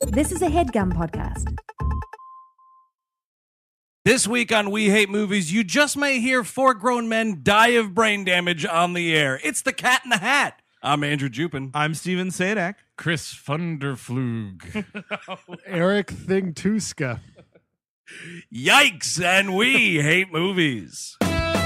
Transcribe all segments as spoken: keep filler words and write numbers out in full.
This is a HeadGum podcast. This week on We Hate Movies, you just may hear four grown men die of brain damage on the air. It's the Cat in the Hat. I'm Andrew Jupin. I'm Steven Sadak. Chris Funderflug. Eric Thingtuska. Yikes, and we hate movies.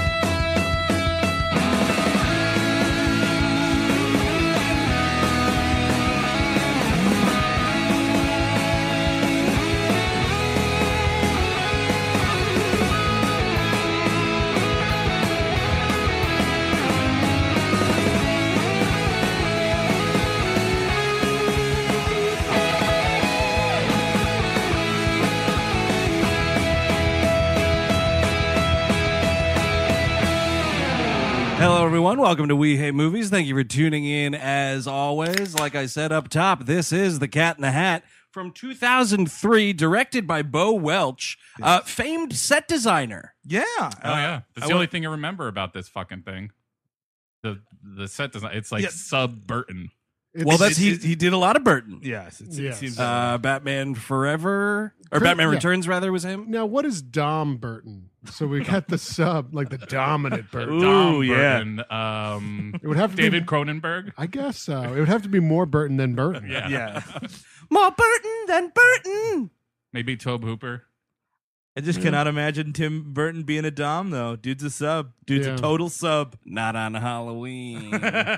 Hello, everyone. Welcome to We Hate Movies. Thank you for tuning in, as always. Like I said up top, this is The Cat in the Hat from two thousand three, directed by Bo Welch, uh, famed set designer. Yeah. Oh, yeah. That's I the wa- only thing I remember about this fucking thing. The the set design. It's like Yeah. sub Burton. It's, Well, that's he. it's- He did a lot of Burton. Yes. It's, Yes. It seems Uh, Batman Forever, or Chris- Batman yeah. Returns, rather, was him. now, what is Dom Burton? So we got the sub, like the dominant Burton. Ooh, Dom yeah. Burton. Um, It would have to David be. Cronenberg. I guess so. It would have to be more Burton than Burton. Yeah. yeah. More Burton than Burton. Maybe Tobe Hooper. I just cannot imagine Tim Burton being a Dom, though. Dude's a sub. Dude's Yeah. a total sub. Not on Halloween.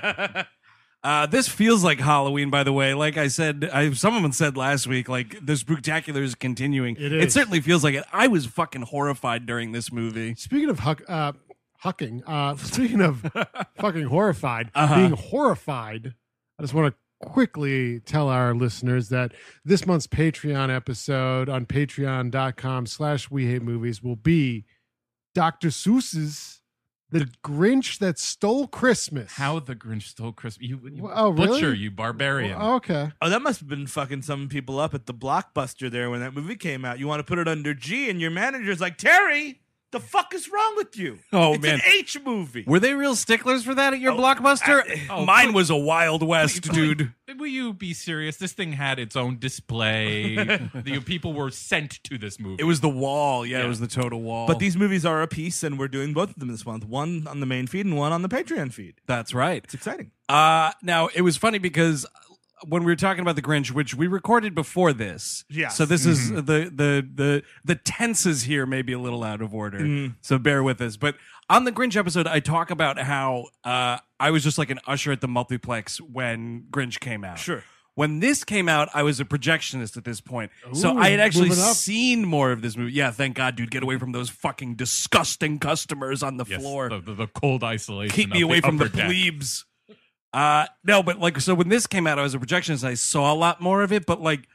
Uh, this feels like Halloween, by the way. Like I said, I, someone said last week, like, the Spooktacular is continuing. It It is. certainly feels like it. I was fucking horrified during this movie. Speaking of huck, uh, hucking, uh, speaking of fucking horrified, Uh-huh. being horrified, I just want to quickly tell our listeners that this month's Patreon episode on patreon.com slash we hate movies will be Doctor Seuss's The Grinch That Stole Christmas. How the Grinch Stole Christmas. You, you Well, oh, really? butcher, you barbarian. Well, okay. Oh, that must have been fucking some people up at the Blockbuster there when that movie came out. You want to put it under G, and your manager's like, Terry, the fuck is wrong with you? Oh, it's man. an H movie. Were they real sticklers for that at your Oh, Blockbuster? I- oh, Mine but- was a Wild West, dude. Will you be serious? This thing had its own display. the people were sent to this movie. It was the wall. Yeah, Yeah. it was the total wall. But these movies are a piece, and we're doing both of them this month. One on the main feed and one on the Patreon feed. That's right. It's exciting. Uh, now, it was funny because when we were talking about The Grinch, which we recorded before this. Yes. So this is the, the, the, the tenses here may be a little out of order. Mhm. So bear with us. But on the Grinch episode, I talk about how uh, I was just like an usher at the multiplex when Grinch came out. Sure. When this came out, I was a projectionist at this point. so Ooh, I had actually moving up. seen more of this movie. Yeah, thank God, dude. Get away from those fucking disgusting customers on the yes, floor. The, the, the cold isolation. Keep me of away from the upper deck. plebes. Uh, no, but like, so when this came out, I was a projectionist. I saw a lot more of it, but like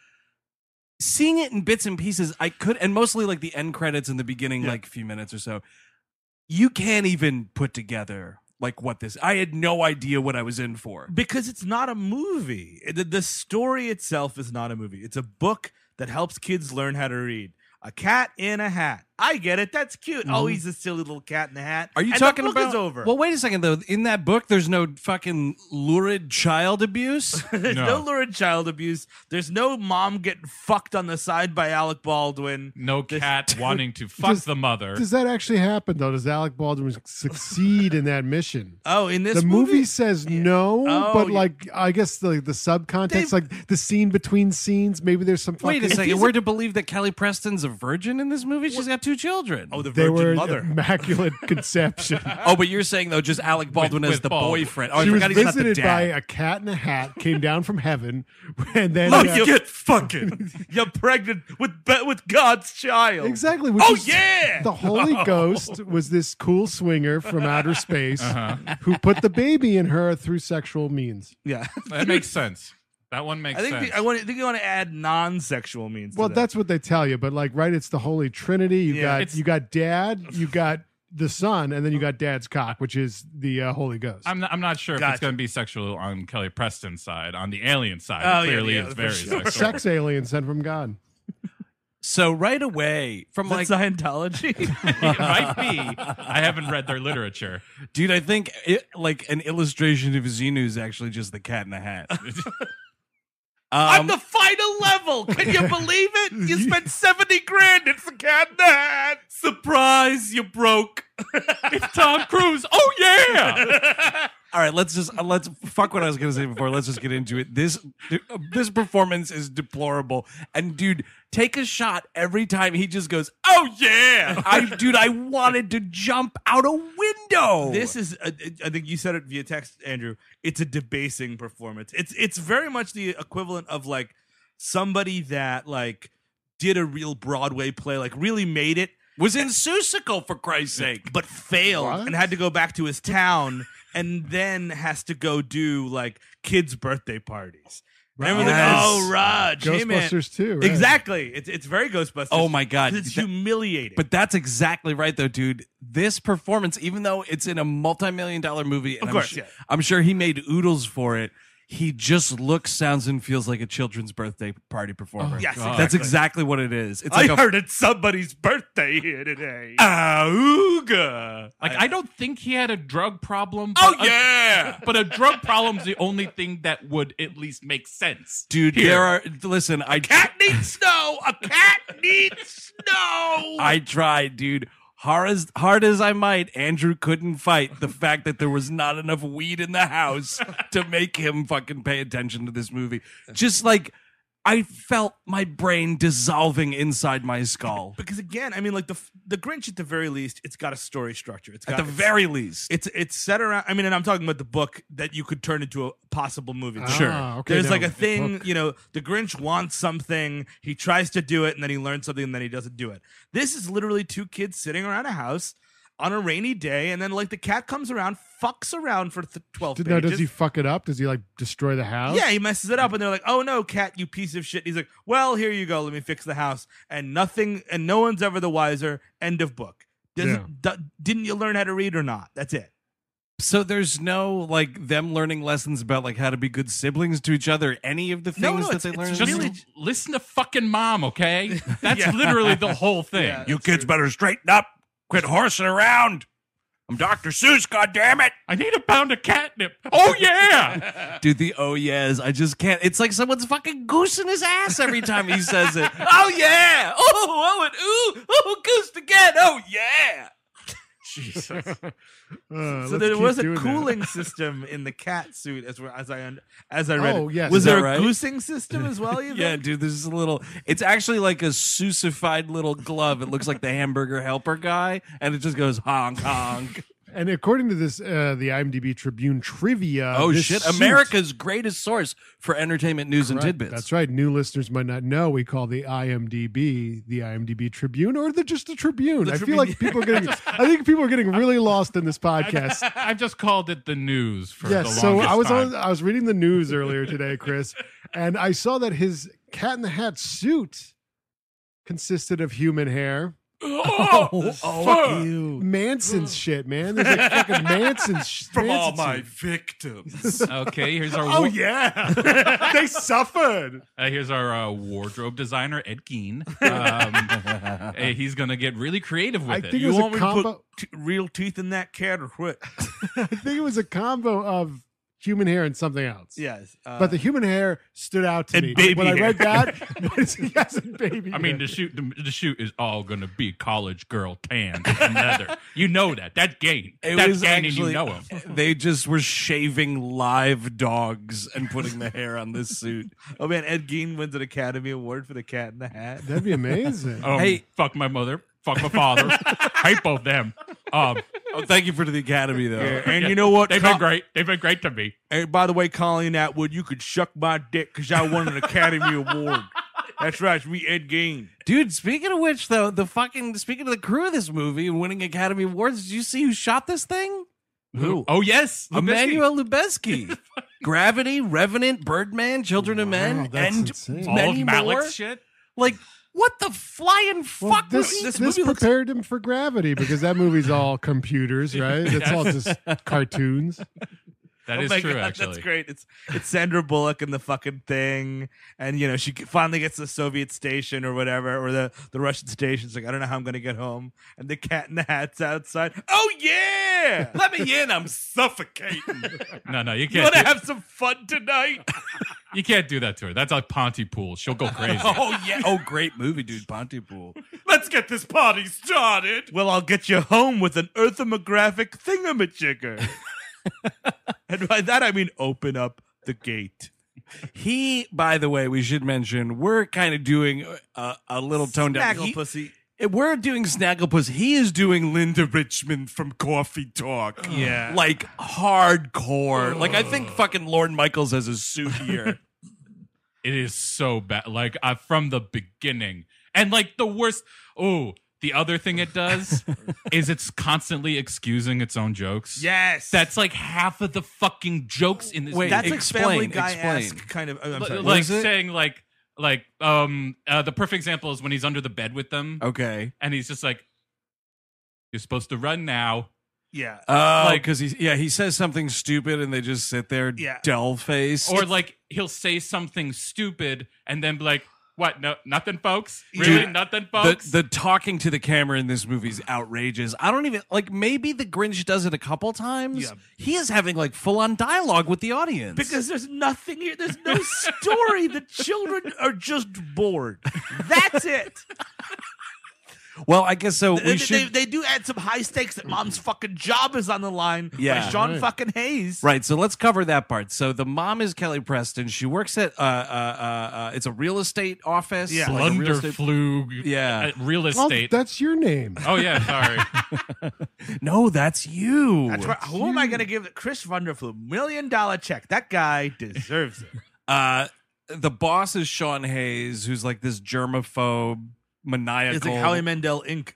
seeing it in bits and pieces, I could, and mostly like the end credits in the beginning, Yeah. like a few minutes or so. You can't even put together like what this. I had no idea what I was in for. Because it's not a movie. The, the story itself is not a movie. It's a book that helps kids learn how to read. A cat in a hat. I get it. That's cute. Oh, he's a silly little cat in a hat. Are you And talking the book about? is over. Well, wait a second though. In that book, there's no fucking lurid child abuse. There's no. No. lurid child abuse. There's no mom getting fucked on the side by Alec Baldwin. No This- cat wanting to fuck Does- the mother. Does that actually happen, though? Does Alec Baldwin succeed in that mission? Oh, in this The movie says no, Oh, but yeah. like I guess the the subcontext, They've- like the scene between scenes, maybe there's some. Wait a fucking- second. We're to believe that Kelly Preston's a virgin in this movie. She's got two children. Oh, the They virgin were mother. immaculate conception. Oh, but you're saying though, just Alec Baldwin with as the Baldwin. boyfriend. Oh, I She was forgot he's not the visited by dad. a cat in a hat, came down from heaven, and then Let's uh, get fucking. You're pregnant with with God's child. exactly. Which Oh, is- yeah! the Holy Ghost was this cool swinger from outer space Uh-huh. who put the baby in her through sexual means. Yeah. That makes sense. That one makes I think sense. the, I want. I think you want to add non-sexual means. Well, to that. that's what they tell you, but like, right? It's the Holy Trinity. You Yeah, got it's- you got Dad, you got the Son, and then you got Dad's cock, which is the uh, Holy Ghost. I'm not, I'm not sure if Gotcha. it's going to be sexual on Kelly Preston's side. On the alien side, Oh, it yeah, clearly yeah, it's for very sure. sexual. Sex alien sent from God. So right away from Is like, that Scientology. It might be. I haven't read their literature. dude, I think it, like an illustration of Xenu is actually just the Cat in the Hat. On Um, the final level. Can you believe it? You spent seventy grand. It's the Cat in the Hat. surprise, you broke. It's Tom Cruise. Oh yeah. All right, let's just uh, let's fuck what I was gonna say before. Let's just get into it. This uh, this performance is deplorable, and dude, take a shot every time he just goes, "Oh yeah!" I dude, I wanted to jump out a window. This is, a, I think you said it via text, Andrew. It's a debasing performance. It's it's very much the equivalent of like somebody that like did a real Broadway play, like really made it, was in Seussical for Christ's sake, but failed What? and had to go back to his town, and then has to go do like kids' birthday parties. Remember the Yes. oh Raj, hey, man. Ghostbusters too, right? Exactly. It's it's very Ghostbusters. Oh, my God. 'Cause It's That- humiliating. But that's exactly right, though, dude. This performance, even though it's in a multi-million dollar movie, and Of course, I'm, su- yeah. I'm sure he made oodles for it. He just looks, sounds, and feels like a children's birthday party performer. Oh, yes, God. That's exactly. exactly what it is. It's I like a heard it's somebody's birthday here today. Auga. Like I don't think he had a drug problem. Oh but a- yeah, But a drug problem's the only thing that would at least make sense. dude. Here. There are. Listen, I Cat needs snow. A cat needs snow. I tried, dude. Hard as, hard as I might, Andrew couldn't fight the fact that there was not enough weed in the house to make him fucking pay attention to this movie. Just like I felt my brain dissolving inside my skull. Because again, I mean, like the the Grinch at the very least, it's got a story structure. It's At got the very least. it's it's set around. I mean, and I'm talking about the book that you could turn into a possible movie. Sure. Ah, okay, There's now, like a thing, book. you know, the Grinch wants something, he tries to do it, and then he learns something, and then he doesn't do it. This is literally two kids sitting around a house on a rainy day, and then like the cat comes around, fucks around for th- twelve Did, pages. now, does he fuck it up? Does he like destroy the house? Yeah, he messes it up, and they're like, "Oh no, cat, you piece of shit." And he's like, "Well, here you go. Let me fix the house." And nothing, and no one's ever the wiser. End of book. Does Yeah. it, d- didn't you learn how to read or not? That's it. So there's no like them learning lessons about like how to be good siblings to each other. Any of the things No, no, that it's- they it's learn. in Just the really- movie? listen to fucking mom, okay? That's Yeah. literally the whole thing. Yeah. You That's kids true. better straighten up. Quit horsing around. I'm Doctor Seuss. God damn it. I need a pound of catnip. Oh yeah. Dude, the oh yes, I just can't. It's like someone's fucking goosing his ass every time he says it. Oh yeah, oh oh and ooh, oh goosed again. Oh yeah. Jesus. Uh, So let's there keep was a doing that. cooling system in the cat suit, as as I un- as I read. Oh, it. yes. Was Is there that a right? goosing system as well? You Yeah, think? dude, this is a little. It's actually like a Seussified little glove. It looks like the hamburger helper guy, and it just goes honk honk. And according to this, uh, the IMDb Tribune trivia. Oh this shit! suit- America's greatest source for entertainment news and Correct. tidbits. That's right. New listeners might not know. We call the IMDb the IMDb Tribune, or the just the Tribune. The I Tribune. feel like people are getting. I think people are getting really lost in this podcast. I've just called it the news for the Yes. longest So I was time. on. I was reading the news earlier today, Chris, and I saw that his Cat in the Hat suit consisted of human hair. Oh, fuck you. Manson's shit, man. There's like fucking Manson's sh- Manson suit. victims. Okay, here's our Oh war- yeah, they suffered. uh, here's our uh, wardrobe designer Ed Gein. Um, uh, he's gonna get really creative with I it. think it You was want a me to combo. put t- real teeth in that cat or what? I think it was a combo of human hair and something else. Yes, uh, But the human hair stood out to And me baby when I hair. read that. But it's, yes, and baby. I mean, hair. the shoot, the, the shoot is all gonna be college girl tan and leather. You know that. That's Gein. It That's was Gein, and actually. you know him. They just were shaving live dogs and putting the hair on this suit. oh man, Ed Gein wins an Academy Award for the Cat in the Hat. that'd be amazing. Um, Hey. fuck my mother. Fuck my father. Hate both them. Um, Oh, thank you for the Academy, though. And you know what? they've Co- been great. They've been great to me. And by the way, Colleen Atwood, you could shuck my dick because I won an Academy Award. That's right, it's me, Ed Gein. Dude, speaking of which, though, the fucking speaking of the crew of this movie and winning Academy Awards, did you see who shot this thing? Who? Oh yes, Lubezki. Emmanuel Lubezki. Gravity, Revenant, Birdman, Children of Wow, Men, that's and insane. All many of Malik's more. shit. Like, what the flying Well, fuck? this was this, this movie looks- prepared him for Gravity because that movie's all computers, right? It's all just cartoons. That Oh is my true. God, actually, that's great. It's it's Sandra Bullock in the fucking thing, and you know she finally gets to the Soviet station or whatever, or the, the Russian station. She's like, I don't know how I'm gonna get home, and the Cat in the Hat's outside. Oh yeah, Let me in. I'm suffocating. No, no, you you can't. want to do- have some fun tonight? You can't do that to her. That's like Pontypool. She'll go crazy. Oh yeah. Oh, great movie, dude. Pontypool. Let's get this party started. Well, I'll get you home with an earthomographic thingamajigger. And by that I mean open up the gate. He, by the way, we should mention we're kind of doing a, a little tone down. Snaggle He- pussy. We're doing Snagglepuss. He is doing Linda Richman from Coffee Talk. Yeah. Like hardcore. Like I think fucking Lorne Michaels has a suit here. It is so bad. Like uh, from the beginning. And like the worst. Oh, the other thing it does is it's constantly excusing its own jokes. Yes. That's like half of the fucking jokes in this Wait, movie. That's like explain, Family Guy-esque explain. kind of. oh, I'm L- sorry. like is it? saying like like um uh, the perfect example is when he's under the bed with them Okay. and he's just like, you're supposed to run now. Yeah. Oh, Like- because he yeah he says something stupid and they just sit there Yeah. dull faced. Or like he'll say something stupid and then be like, what? No, nothing, folks. Really, Dude, nothing, the folks. the talking to the camera in this movie is outrageous. I don't even like. Maybe the Grinch does it a couple times. Yeah. He is having like full on dialogue with the audience Because there's nothing here. There's no story. The children are just bored. That's it. Well, I guess so. We they, should they, they do add some high stakes that mom's fucking job is on the line. Yeah. by Sean Right. fucking Hayes. Right, so let's cover that part. So the mom is Kelly Preston. She works at uh, uh, uh, uh it's a real estate office. Yeah. like a real estate- Blunderflug. Yeah. uh, real Oh, estate. that's your name. Oh yeah, sorry. No, that's you. That's right. Who am I going to give Chris Wonderful million dollar check? That guy deserves it. Uh, the boss is Sean Hayes, who's like this germaphobe, maniacal. It's like Howie Mandel Incorporated.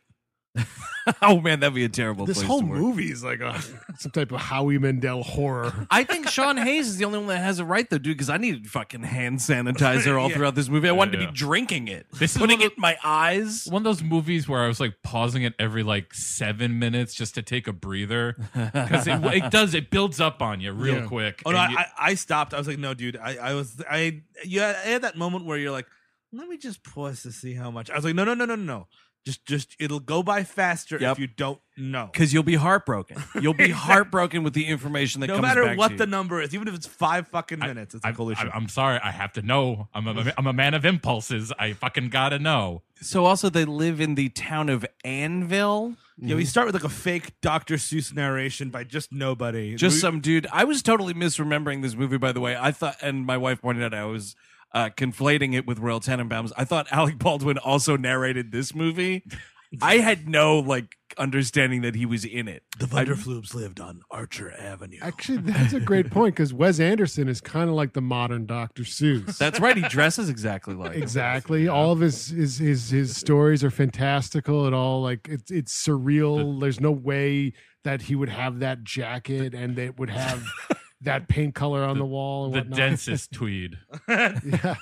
Oh man, that'd be a terrible. This place whole to work. movie is like a some type of Howie Mandel horror. I think Sean Hayes is the only one that has it right though, dude. Because I needed fucking hand sanitizer all Yeah. throughout this movie. I wanted to yeah. be drinking it, This is putting one it in my eyes. One of those movies where I was like pausing it every like seven minutes just to take a breather because it, it does it builds up on you real Yeah. quick. Oh no, And you- I, I stopped. I was like, no, dude. I, I was I yeah. I had that moment where you're like, let me just pause to see how much. I was like, no, no, no, no, no. Just just it'll go by faster Yep. if you don't know. Because you'll be heartbroken. You'll be heartbroken with the information that No comes matter back what to the you. number is, even if it's five fucking minutes, it's I, like holy shit. I, I'm sorry, I have to know. I'm a, I'm a man of impulses. I fucking gotta know. So also they live in the town of Anvil. Yeah, we start with like a fake Doctor Seuss narration by just nobody. Just We- some dude. I was totally misremembering this movie, by the way. I thought, and my wife pointed out I was uh, conflating it with Royal Tenenbaums. I thought Alec Baldwin also narrated this movie. I had no like understanding that he was in it. The Vanderfloobs lived on Archer Avenue. Actually, that's a great point because Wes Anderson is kind of like the modern Doctor Seuss. That's right. He dresses exactly like him. Exactly. All of his his his his stories are fantastical. It all like it's it's surreal. There's no way that he would have that jacket and it would have that paint color on the, wall and The whatnot. densest tweed. Yeah.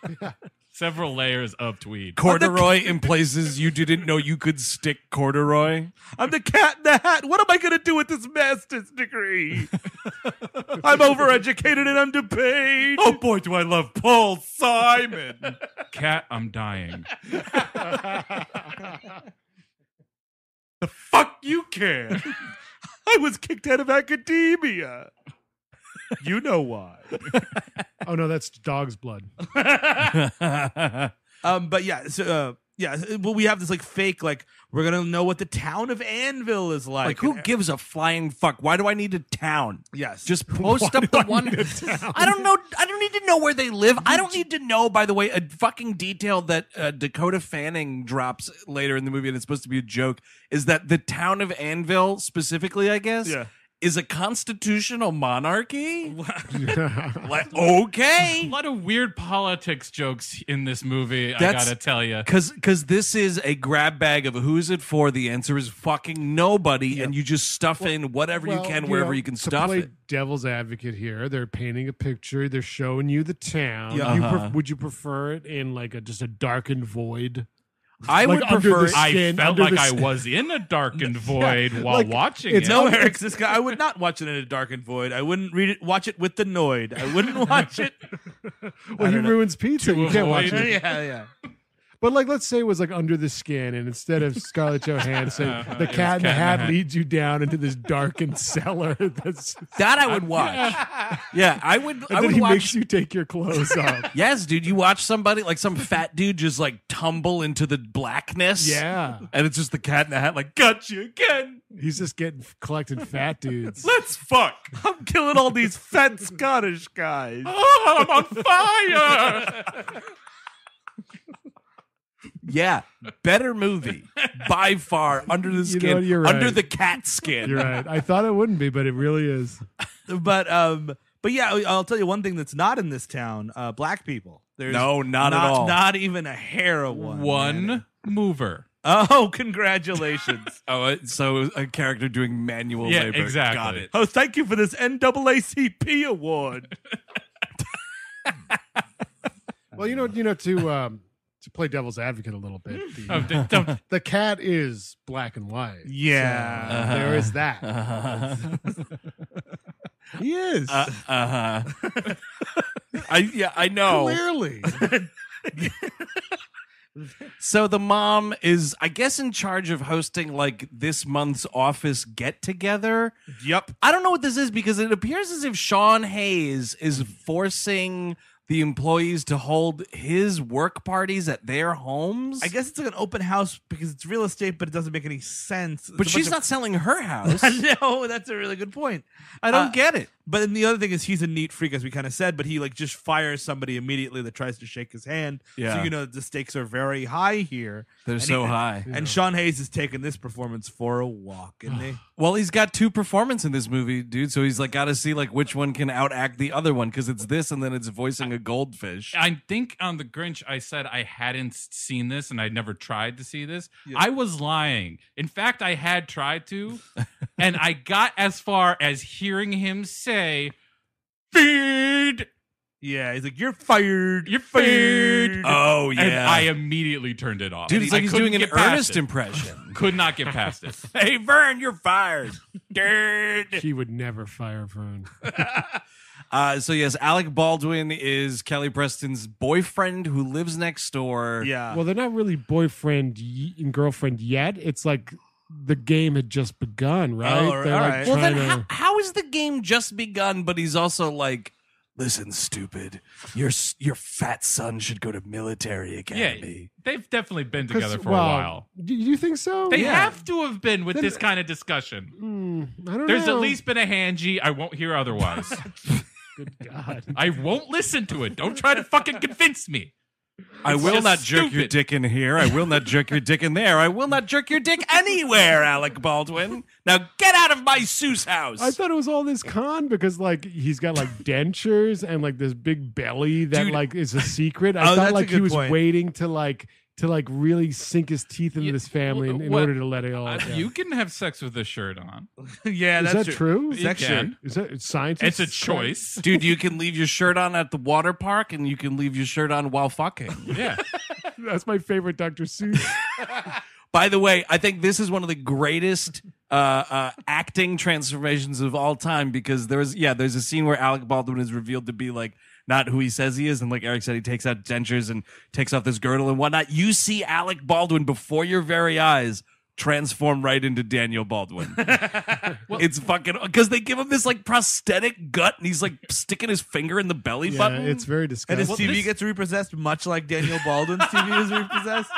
Several layers of tweed. Corduroy in places you didn't know you could stick corduroy. I'm the cat in the hat. What am I going to do with this master's degree? I'm overeducated and underpaid. Oh boy, do I love Paul Simon. Cat, I'm dying. The fuck you care. I was kicked out of academia. You know why. Oh no, that's dog's blood. Um, but yeah, so uh, yeah, well, we have this like fake, like we're gonna know what the town of Anvil is like. Like, who And- gives a flying fuck? Why do I need a town? Yes, Just post up the one. I don't know. I don't need to know where they live. I don't need to know, by the way, a fucking detail that uh, Dakota Fanning drops later in the movie, and it's supposed to be a joke, is that the town of Anvil, specifically, I guess, Yeah. is a constitutional monarchy. Like, okay. A lot of weird politics jokes in this movie, I That's- gotta tell you. Because because this is a grab bag of who's it for. The answer is fucking nobody, and you just stuff in whatever you Well, can wherever know, you can to stuff play it. devil's advocate here, they're painting a picture. They're showing you the town. Yeah. You Uh-huh. pref- would you prefer it in like a just a darkened void? I Like would under prefer. the I skin, felt under like the I skin. was in a darkened void while like, watching it's it. No, Eric, this guy. I would not watch it in a darkened void. I wouldn't read it. Watch it with the Noid. I wouldn't watch it. Well, he ruins pizza. To You can't watch avoid it. yeah, yeah. But like, let's say it was like Under the Skin, and instead of Scarlett Johansson, Uh-huh. the It was Cat in the Cat in the Hat Hat. leads you down into this darkened cellar. That's, That I would watch. Yeah, I would. I and then would he watch. makes you take your clothes off. Yes, dude. You watch somebody like some fat dude just like tumble into the blackness. Yeah, and it's just the Cat in the Hat. Like, got you again. he's just getting collecting fat dudes. Let's fuck. I'm killing all these fat Scottish guys. Oh, I'm on fire. Yeah, better movie by far. Under the You skin, know what, you're under right. the cat skin. You're right. I thought it wouldn't be, but it really is. But um, but yeah, I'll tell you one thing that's not in this town: uh, black people. There's No, not at all. Not even a hair of one. One man. mover. Oh, congratulations! Oh, uh, so a character doing manual Yeah, labor. exactly. Got it. Oh, thank you for this N double A C P award. Well, you know, you know, to um, to play devil's advocate a little bit, the, Oh, d- don't. the cat is black and white. Yeah. So there is that. Uh-huh. He is Uh huh. I yeah, I know. clearly. So the mom is, I guess, in charge of hosting like this month's office get together. Yep. I don't know what this is because it appears as if Sean Hayes is forcing the employees to hold his work parties at their homes. I guess it's like an open house because it's real estate, but it doesn't make any sense. but she's not selling her house. not. No, that's a really good point. I don't Uh, get it. But then the other thing is he's a neat freak, as we kind of said, but he like just fires somebody immediately that tries to shake his hand. Yeah. So you know the stakes are very high here. They're And so he- high. And Sean Hayes is taking this performance for a walk, isn't he? Well, he's got two performances in this movie, dude. So he's like got to see like which one can outact the other one because it's this and then it's voicing a goldfish. I think on the Grinch, I said I hadn't seen this and I'd never tried to see this. I was lying. In fact, I had tried to, and I got as far as hearing him say, "Feed, Yeah, he's like, you're fired. you're fired." Oh And yeah, I immediately turned it off. dude. It's I like he's couldn't doing an get past Ernest it. impression. Could not get past it. Hey Vern, you're fired. Dude. She would never fire Vern. Uh, so yes, Alec Baldwin is Kelly Preston's boyfriend who lives next door. Yeah. Well, they're not really boyfriend y- and girlfriend yet. It's like the game had just begun, right? Oh, all right, They're all like right. Well, trying then to. how, how is the game just begun? But he's also like, listen, stupid, your s- your fat son should go to military Yeah, academy. they've definitely been 'Cause, together for well, a while. Do you think so? They Yeah. have to have been with Then- this kind of discussion. Hmm, I don't There's know. at least been a hangy. I won't hear otherwise. Good God. I won't listen to it. Don't try to fucking convince me. I It's will just not jerk your stupid. dick in here. I will not jerk your dick in there. I will not jerk your dick anywhere, Alec Baldwin. Now get out of my Seuss house. I thought it was all this con because like he's got like dentures and like this big belly that Dude. like is a secret. I Oh, that's thought a like he good was point. waiting to like to like really sink his teeth into Yeah, this family in, in what- order to let it all. Uh, down. you can have sex with a shirt on. yeah, is that's that true? You Sex can. Is that it's science? It's a choice. Dude, you can leave your shirt on at the water park and you can leave your shirt on while fucking. Yeah. That's my favorite Doctor Seuss. By the way, I think this is one of the greatest uh, uh, acting transformations of all time because there's yeah, there's a scene where Alec Baldwin is revealed to be like not who he says he is, and like Eric said, he takes out dentures and takes off this girdle and whatnot. You see Alec Baldwin before your very eyes transform right into Daniel Baldwin. It's fucking because they give him this like prosthetic gut and he's like sticking his finger in the belly Yeah, button. it's very And disgusting. his Well, T V this- gets repossessed much like Daniel Baldwin's T V is repossessed.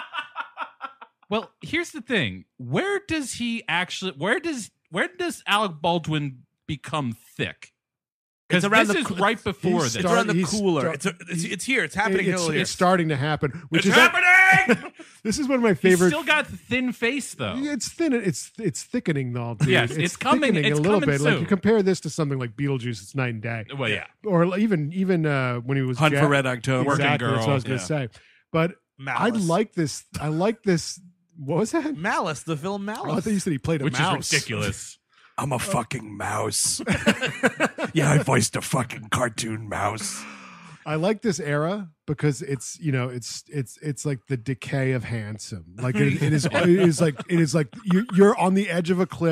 Well, here's the thing. Where does he actually where does where does Alec Baldwin become thick? Because It's around this the is coo- right before he's this. It's Start- around the he's cooler. start- it's, a, it's it's here. It's happening. it's, here. it's starting to happen, which It's is happening! This is one of my He's favorite. still got the thin face though. It's thin. It's it's thickening though, dude. Yes, it's coming- thickening it's a little coming bit. Like soon. you compare this to something like Beetlejuice, it's night and day. Well, yeah. Or even even uh, when he was Hunt Jack- for Red October. Working Exactly, that's what I Girl, was going to yeah. say. But Malice. I like this. I like this. What was that? Malice, the film Malice. Oh, I thought you said he played a Which mouse. is ridiculous. I'm a fucking mouse. Yeah, I voiced a fucking cartoon mouse. I like this era because it's you know it's it's it's like the decay of handsome. Like it, it is it is like it is like you, you're on the edge of a cliff.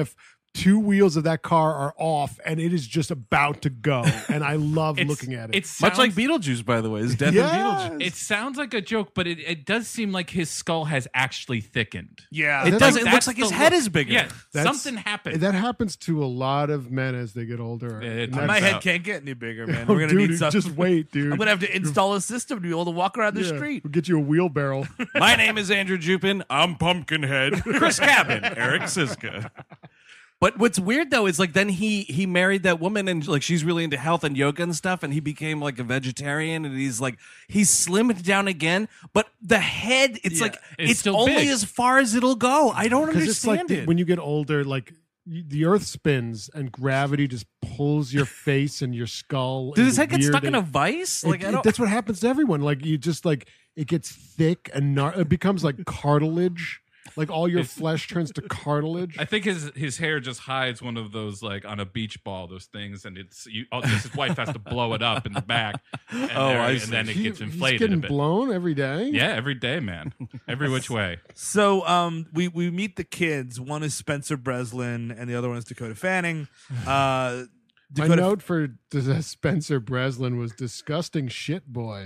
two wheels of that car are off and it is just about to go. And I love It's- looking at it. It sounds, Much like Beetlejuice, by the way. His death Yes. in Beetlejuice. it sounds like a joke, but it, it does seem like his skull has actually thickened. Yeah. It That's does. like- It that's looks like his the head look. is bigger. Yeah, That's- something happened. that happens to a lot of men as they get older. It- And My that's- head out. can't get any bigger, man. Oh, We're gonna dude, need some. just wait, dude. I'm gonna have to install a system to be able to walk around the Yeah, street. We'll get you a wheelbarrow. My name is Andrew Jupin. I'm Pumpkinhead. Chris Cabin. Eric Siska. But what's weird though is like then he he married that woman and like she's really into health and yoga and stuff and he became like a vegetarian and he's like he's slimmed down again. But the head, it's Yeah, like it's it's, still only big. as far as it'll go. I don't Because it's like understand the- it. when you get older, like y- the earth spins and gravity just pulls your face and your skull. Did his into head get weird stuck in a ang- vice? It- Like I it- don't. that's what happens to everyone. Like you just like it gets thick and gnar- it becomes like cartilage. Like all your It's- flesh turns to cartilage. I think his his hair just hides one of those like on a beach ball, those things, and it's you, oh, his wife has to blow it up in the back. And Oh, there- I and see. then it He- gets he's inflated getting a bit. blown every day. Yeah, every day, man, every which way. So um, we we meet the kids. One is Spencer Breslin, and the other one is Dakota Fanning. Uh, My Dakota note for uh, Spencer Breslin was disgusting shit boy.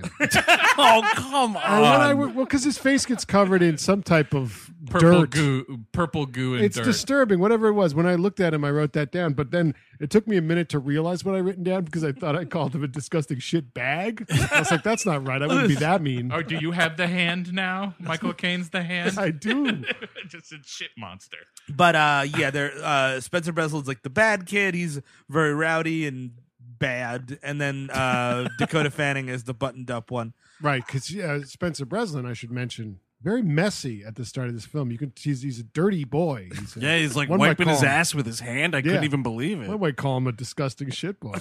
Oh come And when I on! w- well, because his face gets covered in some type of Purple dirt. goo, purple goo, and It's dirt. disturbing, whatever it was. When I looked at him, I wrote that down. But then it took me a minute to realize what I written down because I thought I called him a disgusting shit bag. I was like, that's not right. I wouldn't be that mean. Oh, do you have the hand now? Michael Caine's the hand. I do. Just a shit monster. But uh, yeah, they're uh, Spencer Breslin's like the bad kid. He's very rowdy and bad, and then uh, Dakota Fanning is the buttoned up one. Right, because uh, Spencer Breslin, I should mention, very messy at the start of this film. You can he's, he's a dirty boy. He's a, Yeah, he's like one might wiping call his him- ass with his hand. I Yeah. couldn't even believe it. One might call him a disgusting shit boy.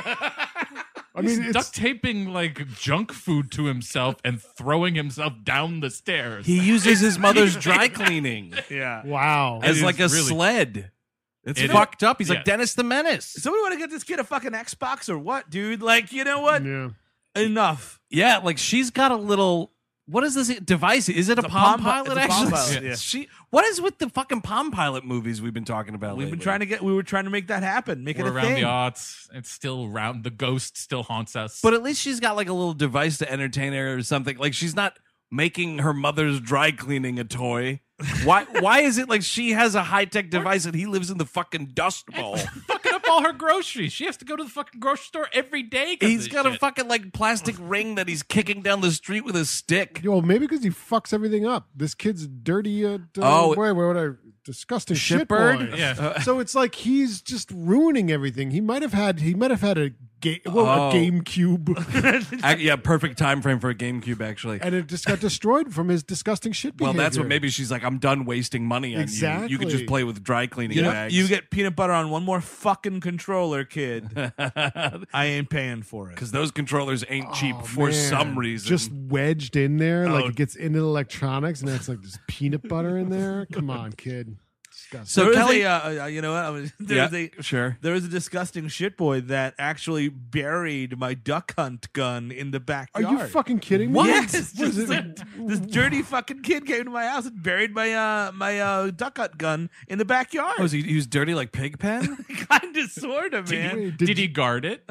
I mean, He's it's, duct taping like junk food to himself and throwing himself down the stairs. He uses his mother's dry cleaning Yeah. wow. as is like a really- sled. It's It is. fucked up. He's Yeah. like Dennis the Menace. Somebody want to get this kid a fucking Xbox or what, dude? Like, you know what? Yeah. Enough. Yeah, like she's got a little. What is this device? Is it a, It's a Palm, Palm Pi- Pilot? it's a Palm Actually, Pilot, yeah. she. What is with the fucking Palm Pilot movies we've been talking about? We've been lately? trying to get. We were trying to make that happen. Make We're it a around thing. the aughts. It's still around. The ghost still haunts us. But at least she's got like a little device to entertain her or something. Like she's not making her mother's dry cleaning a toy. Why? Why is it like she has a high tech device and he lives in the fucking Dust Bowl? fucking up all her groceries. She has to go to the fucking grocery store every day. 'cause He's of got shit. a fucking like plastic ring that he's kicking down the street with a stick. Well, maybe because he fucks everything up. This kid's dirty. Uh, d- Oh. wait, wait, what a disgusting shit Shitbird? boy. Yeah. So it's like he's just ruining everything. He might have had. He might have had a game. Well, Oh. a GameCube, Ac- yeah, perfect time frame for a GameCube actually. and it just got destroyed from his disgusting shit Well, behavior. that's what maybe she's like. I'm done wasting money on you. You can just Exactly. play with dry cleaning You, know, bags. you get peanut butter on one more fucking controller, kid. I ain't paying for it. because those controllers ain't cheap Oh, for man. some reason. Just wedged in there, like Oh. it gets into the electronics, and it's like there's peanut butter in there. Come on, kid. Disgusting. So there Kelly- is a, uh, uh, you know what? I was, there's yeah, a sure. there was a disgusting shit boy that actually buried my duck hunt gun in the Are backyard. you fucking kidding me? What? Yes, What is just it? like, this dirty fucking kid came to my house and buried my uh my uh duck hunt gun in the backyard. Oh, is he, he was dirty like Pigpen? kind of, sort of, man. Wait, Did, he guard it?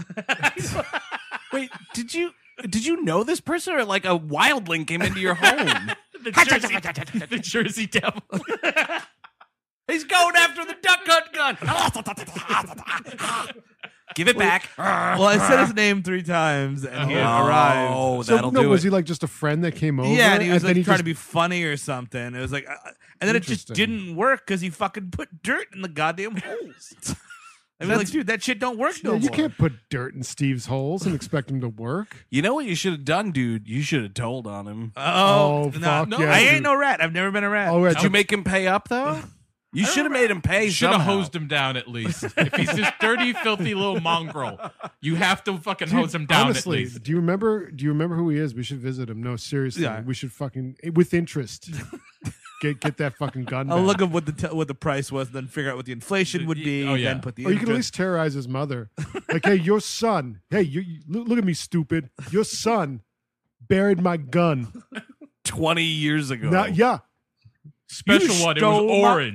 Wait, did you did you know this person or like a wildling came into your home? the Jersey, the Jersey Devil. He's going after the duck hunt gun. Give it back. Well, I said his name three times and he Oh, arrived. So that'll no, do was it. he like just a friend that came over? Yeah, and he was then like trying just- to be funny or something. It was like, uh, and then it just Interesting. didn't work because he fucking put dirt in the goddamn holes. I mean, like, dude, that shit don't work no Yeah, you more. can't put dirt in Steve's holes and expect him to work. You know what you should have done, dude? You should have told on him. Oh, Oh, no, fuck no, yeah, I ain't dude. no rat. I've never been a rat. Oh, yeah, Did you make him pay up though? You should have made him pay. Should have somehow. hosed him down at least. If he's this dirty, filthy little mongrel, you have to fucking hose him down Honestly, at least. do you remember? Do you remember who he is? We should visit him. No, seriously, Yeah. we should fucking with interest get get that fucking gun. I'll back. look up what the t- what the price was, then figure out what the inflation would be. Oh, yeah. Then put the. Or you can at interest- least terrorize his mother. Like, hey, your son. Hey, you, you look, look at me, stupid. Your son buried my gun. twenty years ago. Now, yeah, Special You one. It was stole my- orange.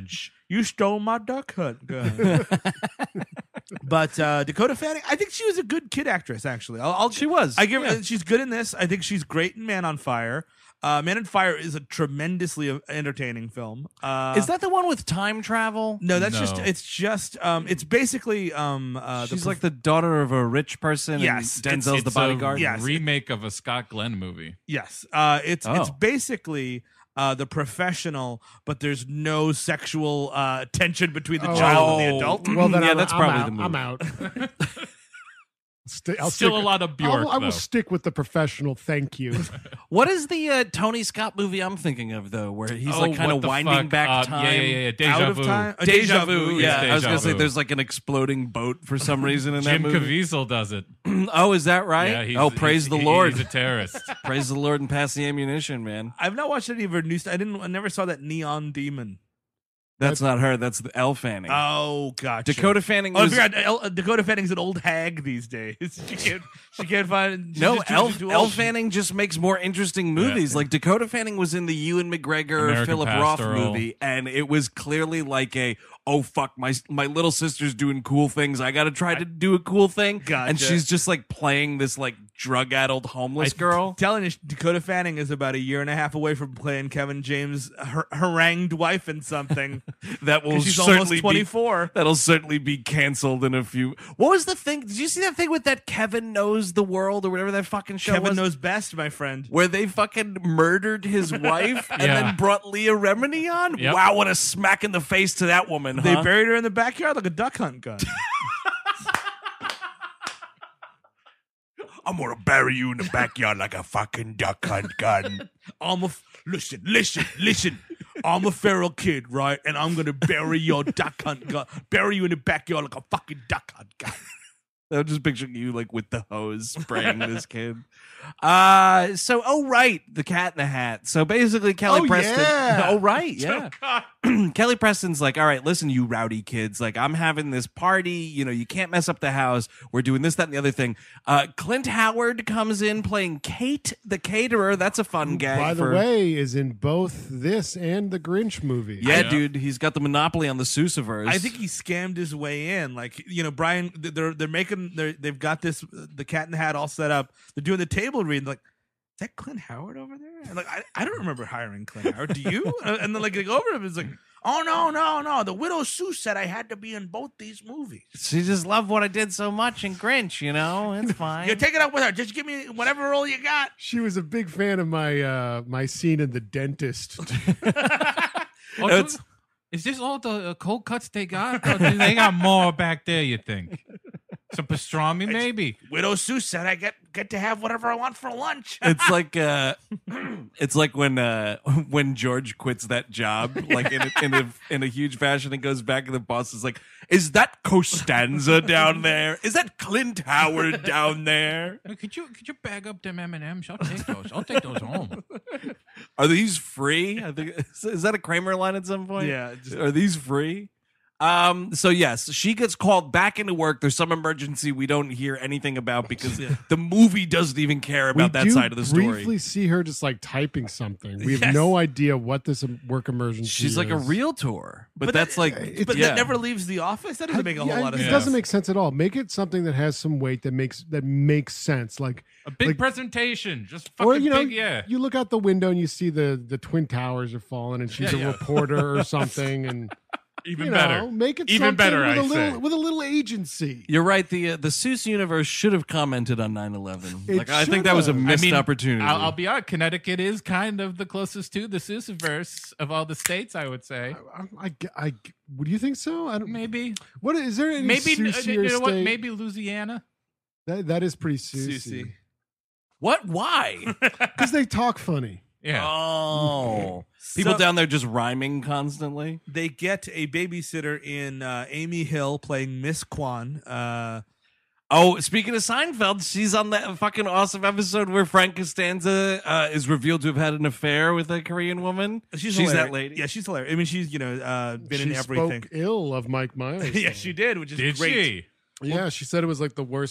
You stole my duck hunt gun. But uh, Dakota Fanning, I think she was a good kid actress. Actually, I'll, I'll, She was. I give. yeah. her She's good in this. I think she's great in Man on Fire. Uh, Man on Fire is a tremendously entertaining film. Uh, Is that the one with time travel? no? That's No. just. It's just. Um, it's basically. Um, uh, She's the, like the daughter of a rich person. Yes, and Denzel's it's- the It's bodyguard. a Yes. remake of a Scott Glenn movie. yes. Uh, it's it's Oh. basically. Uh, the professional, but there's no sexual uh, tension between the Oh. child and the adult. Well, then Yeah, I'm, that's I'm probably out. the movie. I'm out. Sti- I'll Still stick- a lot of Bjork, I'll- I will though. stick with the professional. Thank you. What is the uh, Tony Scott movie I'm thinking of though, where he's Oh, like kind what of the winding fuck? back Uh, time? Yeah, yeah, yeah. yeah. Deja Out of vu. time. Uh, Deja vu. Yeah, It's I was gonna Deja say Vu. there's like an exploding boat for some reason in that Jim movie. Caviezel does it. Oh, is that right? Yeah, he's, oh, praise he's- the he- Lord. He's a terrorist. Praise the Lord and pass the ammunition, man. I've not watched any of her new stuff. I didn't. I never saw that Neon Demon. That's not her. That's the Elle Fanning. Oh, gotcha. Dakota Fanning Oh, I was forgot. El- Dakota Fanning's an old hag these days. She can't. She can't find. she's no, just too- Elle, she's too Elle old. Fanning just makes more interesting movies. Like Dakota Fanning was in the Ewan McGregor, American Philip Roth Pastoral. movie, and it was clearly like a oh fuck my my little sister's doing cool things. I got to try to do a cool thing, Gotcha. and she's just like playing this like drug addled homeless I- girl. Telling you, Dakota Fanning is about a year and a half away from playing Kevin James' har- harangued wife in something. That will 'Cause she's certainly almost be- twenty-four. That'll certainly be canceled in a few. What was the thing? Did you see that thing with that Kevin Knows the World or whatever that fucking show Kevin was? knows best, my friend. Where they fucking murdered his wife and Yeah. then brought Leah Remini on? Yep. Wow, what a smack in the face to that woman, They huh? buried her in the backyard like a duck hunt gun. I'm gonna bury you in the backyard like a fucking duck hunt gun. I'm a f- listen, listen, listen. I'm a feral kid, right? And I'm gonna bury your duck hunt gun, bury you in the backyard like a fucking duck hunt gun. I'm just picturing you like with the hose spraying this kid. Uh so oh right, the Cat in the Hat. So basically Kelly Oh, Preston. yeah. Oh right, yeah. Kelly Preston's like, all right, listen, you rowdy kids. Like, I'm having this party. You know, you can't mess up the house. We're doing this, that, and the other thing. Uh, Clint Howard comes in playing Kate, the caterer. That's a fun gag. By the for- way, is in both this and the Grinch movie. yeah, Yeah. dude, he's got the monopoly on the Seussiverse. I think he scammed his way in. Like, you know, Brian, they're they're making they're, they've got this the Cat in the Hat all set up. They're doing the table read. Like, is that Clint Howard over there? And like, I, I don't remember hiring Clint Howard. Do you? And then like they go over to him, it's like, oh no, no, no. The Widow Sue said I had to be in both these movies. she just loved what I did so much in Grinch. You know, it's fine. You take it up with her. Just give me whatever role you got. She was a big fan of my uh my scene in The Dentist. Oh, It's- so- is this all the uh, cold cuts they got? Or do they got more back there, you think? Some pastrami, maybe? Widow Sue said I get get to have whatever I want for lunch. It's like uh, it's like when uh, when George quits that job, like in a, in a in a huge fashion, and goes back, and the boss is like, "Is that Costanza down there? Is that Clint Howard down there? Hey, Could you could you bag up them M and M's? I'll take those. I'll take those home. Are these free? I think is, is that a Kramer line at some point? Yeah, just- Are these free? Um. So yes, she gets called back into work. There's some emergency we don't hear anything about because the movie doesn't even care about we that do side of the story. briefly see her just like typing something. We have Yes. no idea what this um, work emergency She's like a is. realtor, but, But that's that- like, it's- but yeah. that never leaves the office. That doesn't make a whole Yeah, lot of it sense. doesn't make sense at all. Make it something that has some weight that makes that makes sense. Like A big Like- presentation. Just fucking or you know, big, yeah. you look out the window and you see the the twin towers are falling, and she's Yeah, a yeah. reporter or something, and Even you better. know, make it Even something better, with I a little say. with a little agency. You're right. The uh, the Seuss universe should have commented on nine eleven. It Like I think that was a should have. missed I mean, opportunity. I'll, I'll be honest. Connecticut is kind of the closest to the Seussiverse of all the states, I would say. I, I, I, would you think so? I don't. Maybe. What is there any Maybe, uh, Seussier you know what? state? Maybe Louisiana. that that is pretty Susie Susie. what? Why? because they talk funny. Yeah. Oh, people So- down there just rhyming constantly. They get a babysitter in uh, Amy Hill playing Miss Kwan. Uh, Oh, speaking of Seinfeld, she's on that fucking awesome episode where Frank Costanza uh, is revealed to have had an affair with a Korean woman. she's she's hilarious. that lady. Yeah, she's hilarious. I mean, she's you know uh, been she in everything. spoke ill of Mike Myers. yeah, though. she did, which is Did great. she? Yeah, she said it was like the worst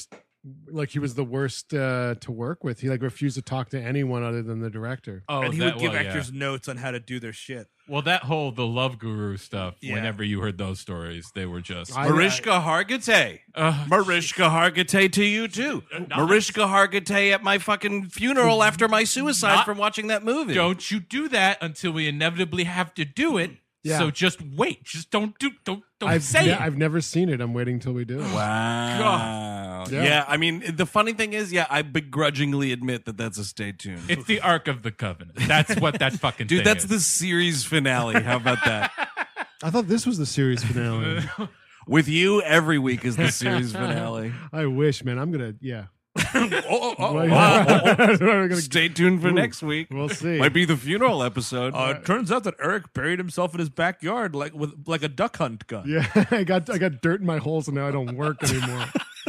like he was the worst uh, to work with. He like refused to talk to anyone other than the director. Oh, and he that, would give well, yeah. actors notes on how to do their shit. Well, that whole the love guru stuff. Yeah. Whenever you heard those stories, they were just I- Mariska Hargitay. Uh, Mariska Hargitay to you too. not- Mariska Hargitay at my fucking funeral after my suicide Not- from watching that movie. Don't you do that until we inevitably have to do it. Yeah. So just wait. Just don't do. Don't don't I've, say ne- it. I've never seen it. I'm waiting till we do it. Wow. Yeah. Yeah. I mean, the funny thing is, yeah, I begrudgingly admit that that's a stay tuned. It's the Ark of the Covenant. That's what that fucking Dude, thing that's is. the series finale. How about that? I thought this was the series finale. With you, every week is the series finale. I wish, man. I'm gonna, yeah. oh, oh, oh, Like- oh, oh. I'm gonna- Stay tuned for Ooh, next week. We'll see. Might be the funeral episode. Uh, it turns out that Eric buried himself in his backyard like with like a duck hunt gun. Yeah, I got I got dirt in my holes and now I don't work anymore.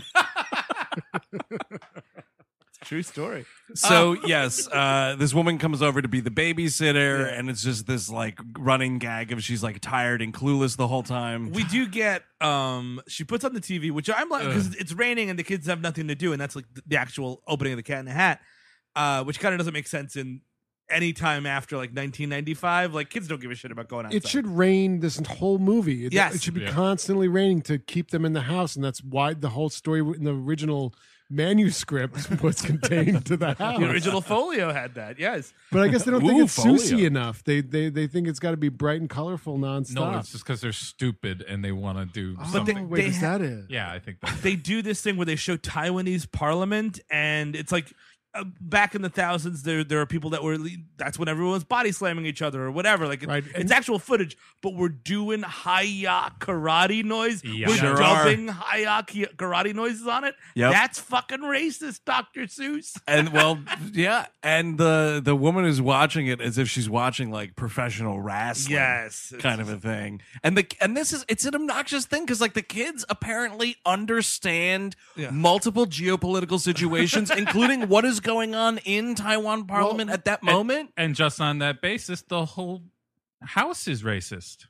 True story. So yes, uh, this woman comes over to be the babysitter, Yeah. and it's just this like running gag of she's like tired and clueless the whole time. We do get um she puts on the T V, which I'm like because it's raining and the kids have nothing to do, and that's like the, the actual opening of the Cat in the Hat, uh, which kind of doesn't make sense in any time after like nineteen ninety-five. Like kids don't give a shit about going outside. It should rain this whole movie. It, Yes. it should be Yeah. constantly raining to keep them in the house, and that's why the whole story in the original manuscript was contained to the house. The original folio had that. Yes. But I guess they don't think Ooh, it's folio. Susie enough. They they they think it's got to be bright and colorful nonstop. no, it's just because they're stupid and they want to do Oh, something. wait, they is ha- that it? yeah, I think that. They do this thing where they show Taiwanese parliament, and it's like uh, back in the thousands, there there are people that were that's when everyone was body slamming each other or whatever. Like it- Right, it's and- actual footage, but we're doing hi-ya karate noise. Yeah. We're Sure dubbing hi-ya ki- karate noises on it. Yep. That's fucking racist, Doctor Seuss. And well, yeah, and the the woman is watching it as if she's watching like professional wrestling. Yes, kind of a thing. And the and this is it's an obnoxious thing because like the kids apparently understand Yeah. multiple geopolitical situations, including what is going on in Taiwan Parliament at that moment. And just on that basis, the whole house is racist.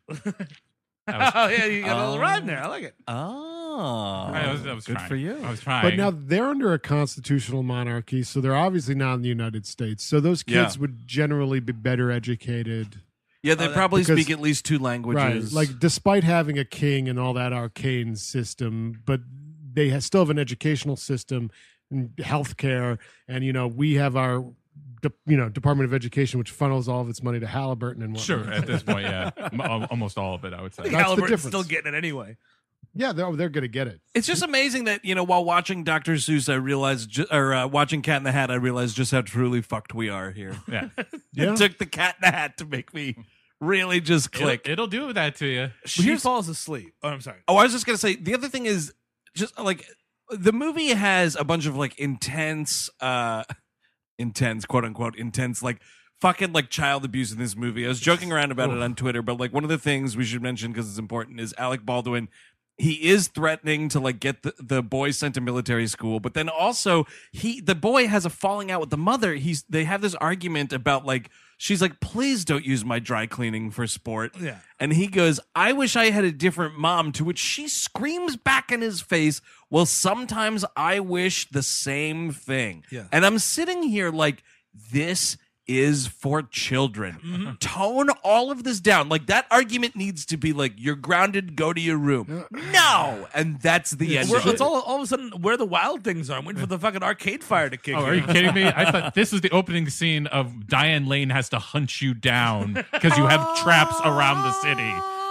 Oh yeah, you got a Oh. little rhyme there. I like it. Oh, I was, I was good trying. for you. I was trying. But now they're under a constitutional monarchy, so they're obviously not in the United States. So those kids Yeah. would generally be better educated. Yeah, they Oh, that- probably because- speak at least two languages. Right. Like, despite having a king and all that arcane system, but they ha- still have an educational system and healthcare. And, you know, we have our, de- you know, Department of Education, which funnels all of its money to Halliburton and whatnot. sure, at this point, yeah, M- al- almost all of it, I would I say. think That's the Halliburton's difference. still getting it anyway. Yeah, they're, they're going to get it. It's just amazing that, you know, while watching Doctor Seuss, I realized, ju- or uh, watching Cat in the Hat, I realized just how truly fucked we are here. Yeah, Yeah. It took the Cat in the Hat to make me really just click. it'll, it'll do that to you. She here's- falls asleep. Oh, I'm sorry. Oh, I was just gonna say the other thing is just like the movie has a bunch of like intense, uh intense, quote unquote, intense, like fucking like child abuse in this movie. I was joking around about it on Twitter, but like one of the things we should mention because it's important is Alec Baldwin. He is threatening to like get the, the boy sent to military school, but then also he the boy has a falling out with the mother. He's they have this argument about like she's like, please don't use my dry cleaning for sport. Yeah. And he goes, I wish I had a different mom, to which she screams back in his face, well, sometimes I wish the same thing. Yeah. And I'm sitting here like, this is for children. Mm-hmm. Tone all of this down. Like that argument needs to be like, you're grounded, go to your room. No. And that's the end We're, of it. it's all, all of a sudden where the wild things are. I'm waiting for the fucking arcade fire to kick Oh, in. are you kidding me? I thought this was the opening scene of Diane Lane has to hunt you down because you have traps around the city.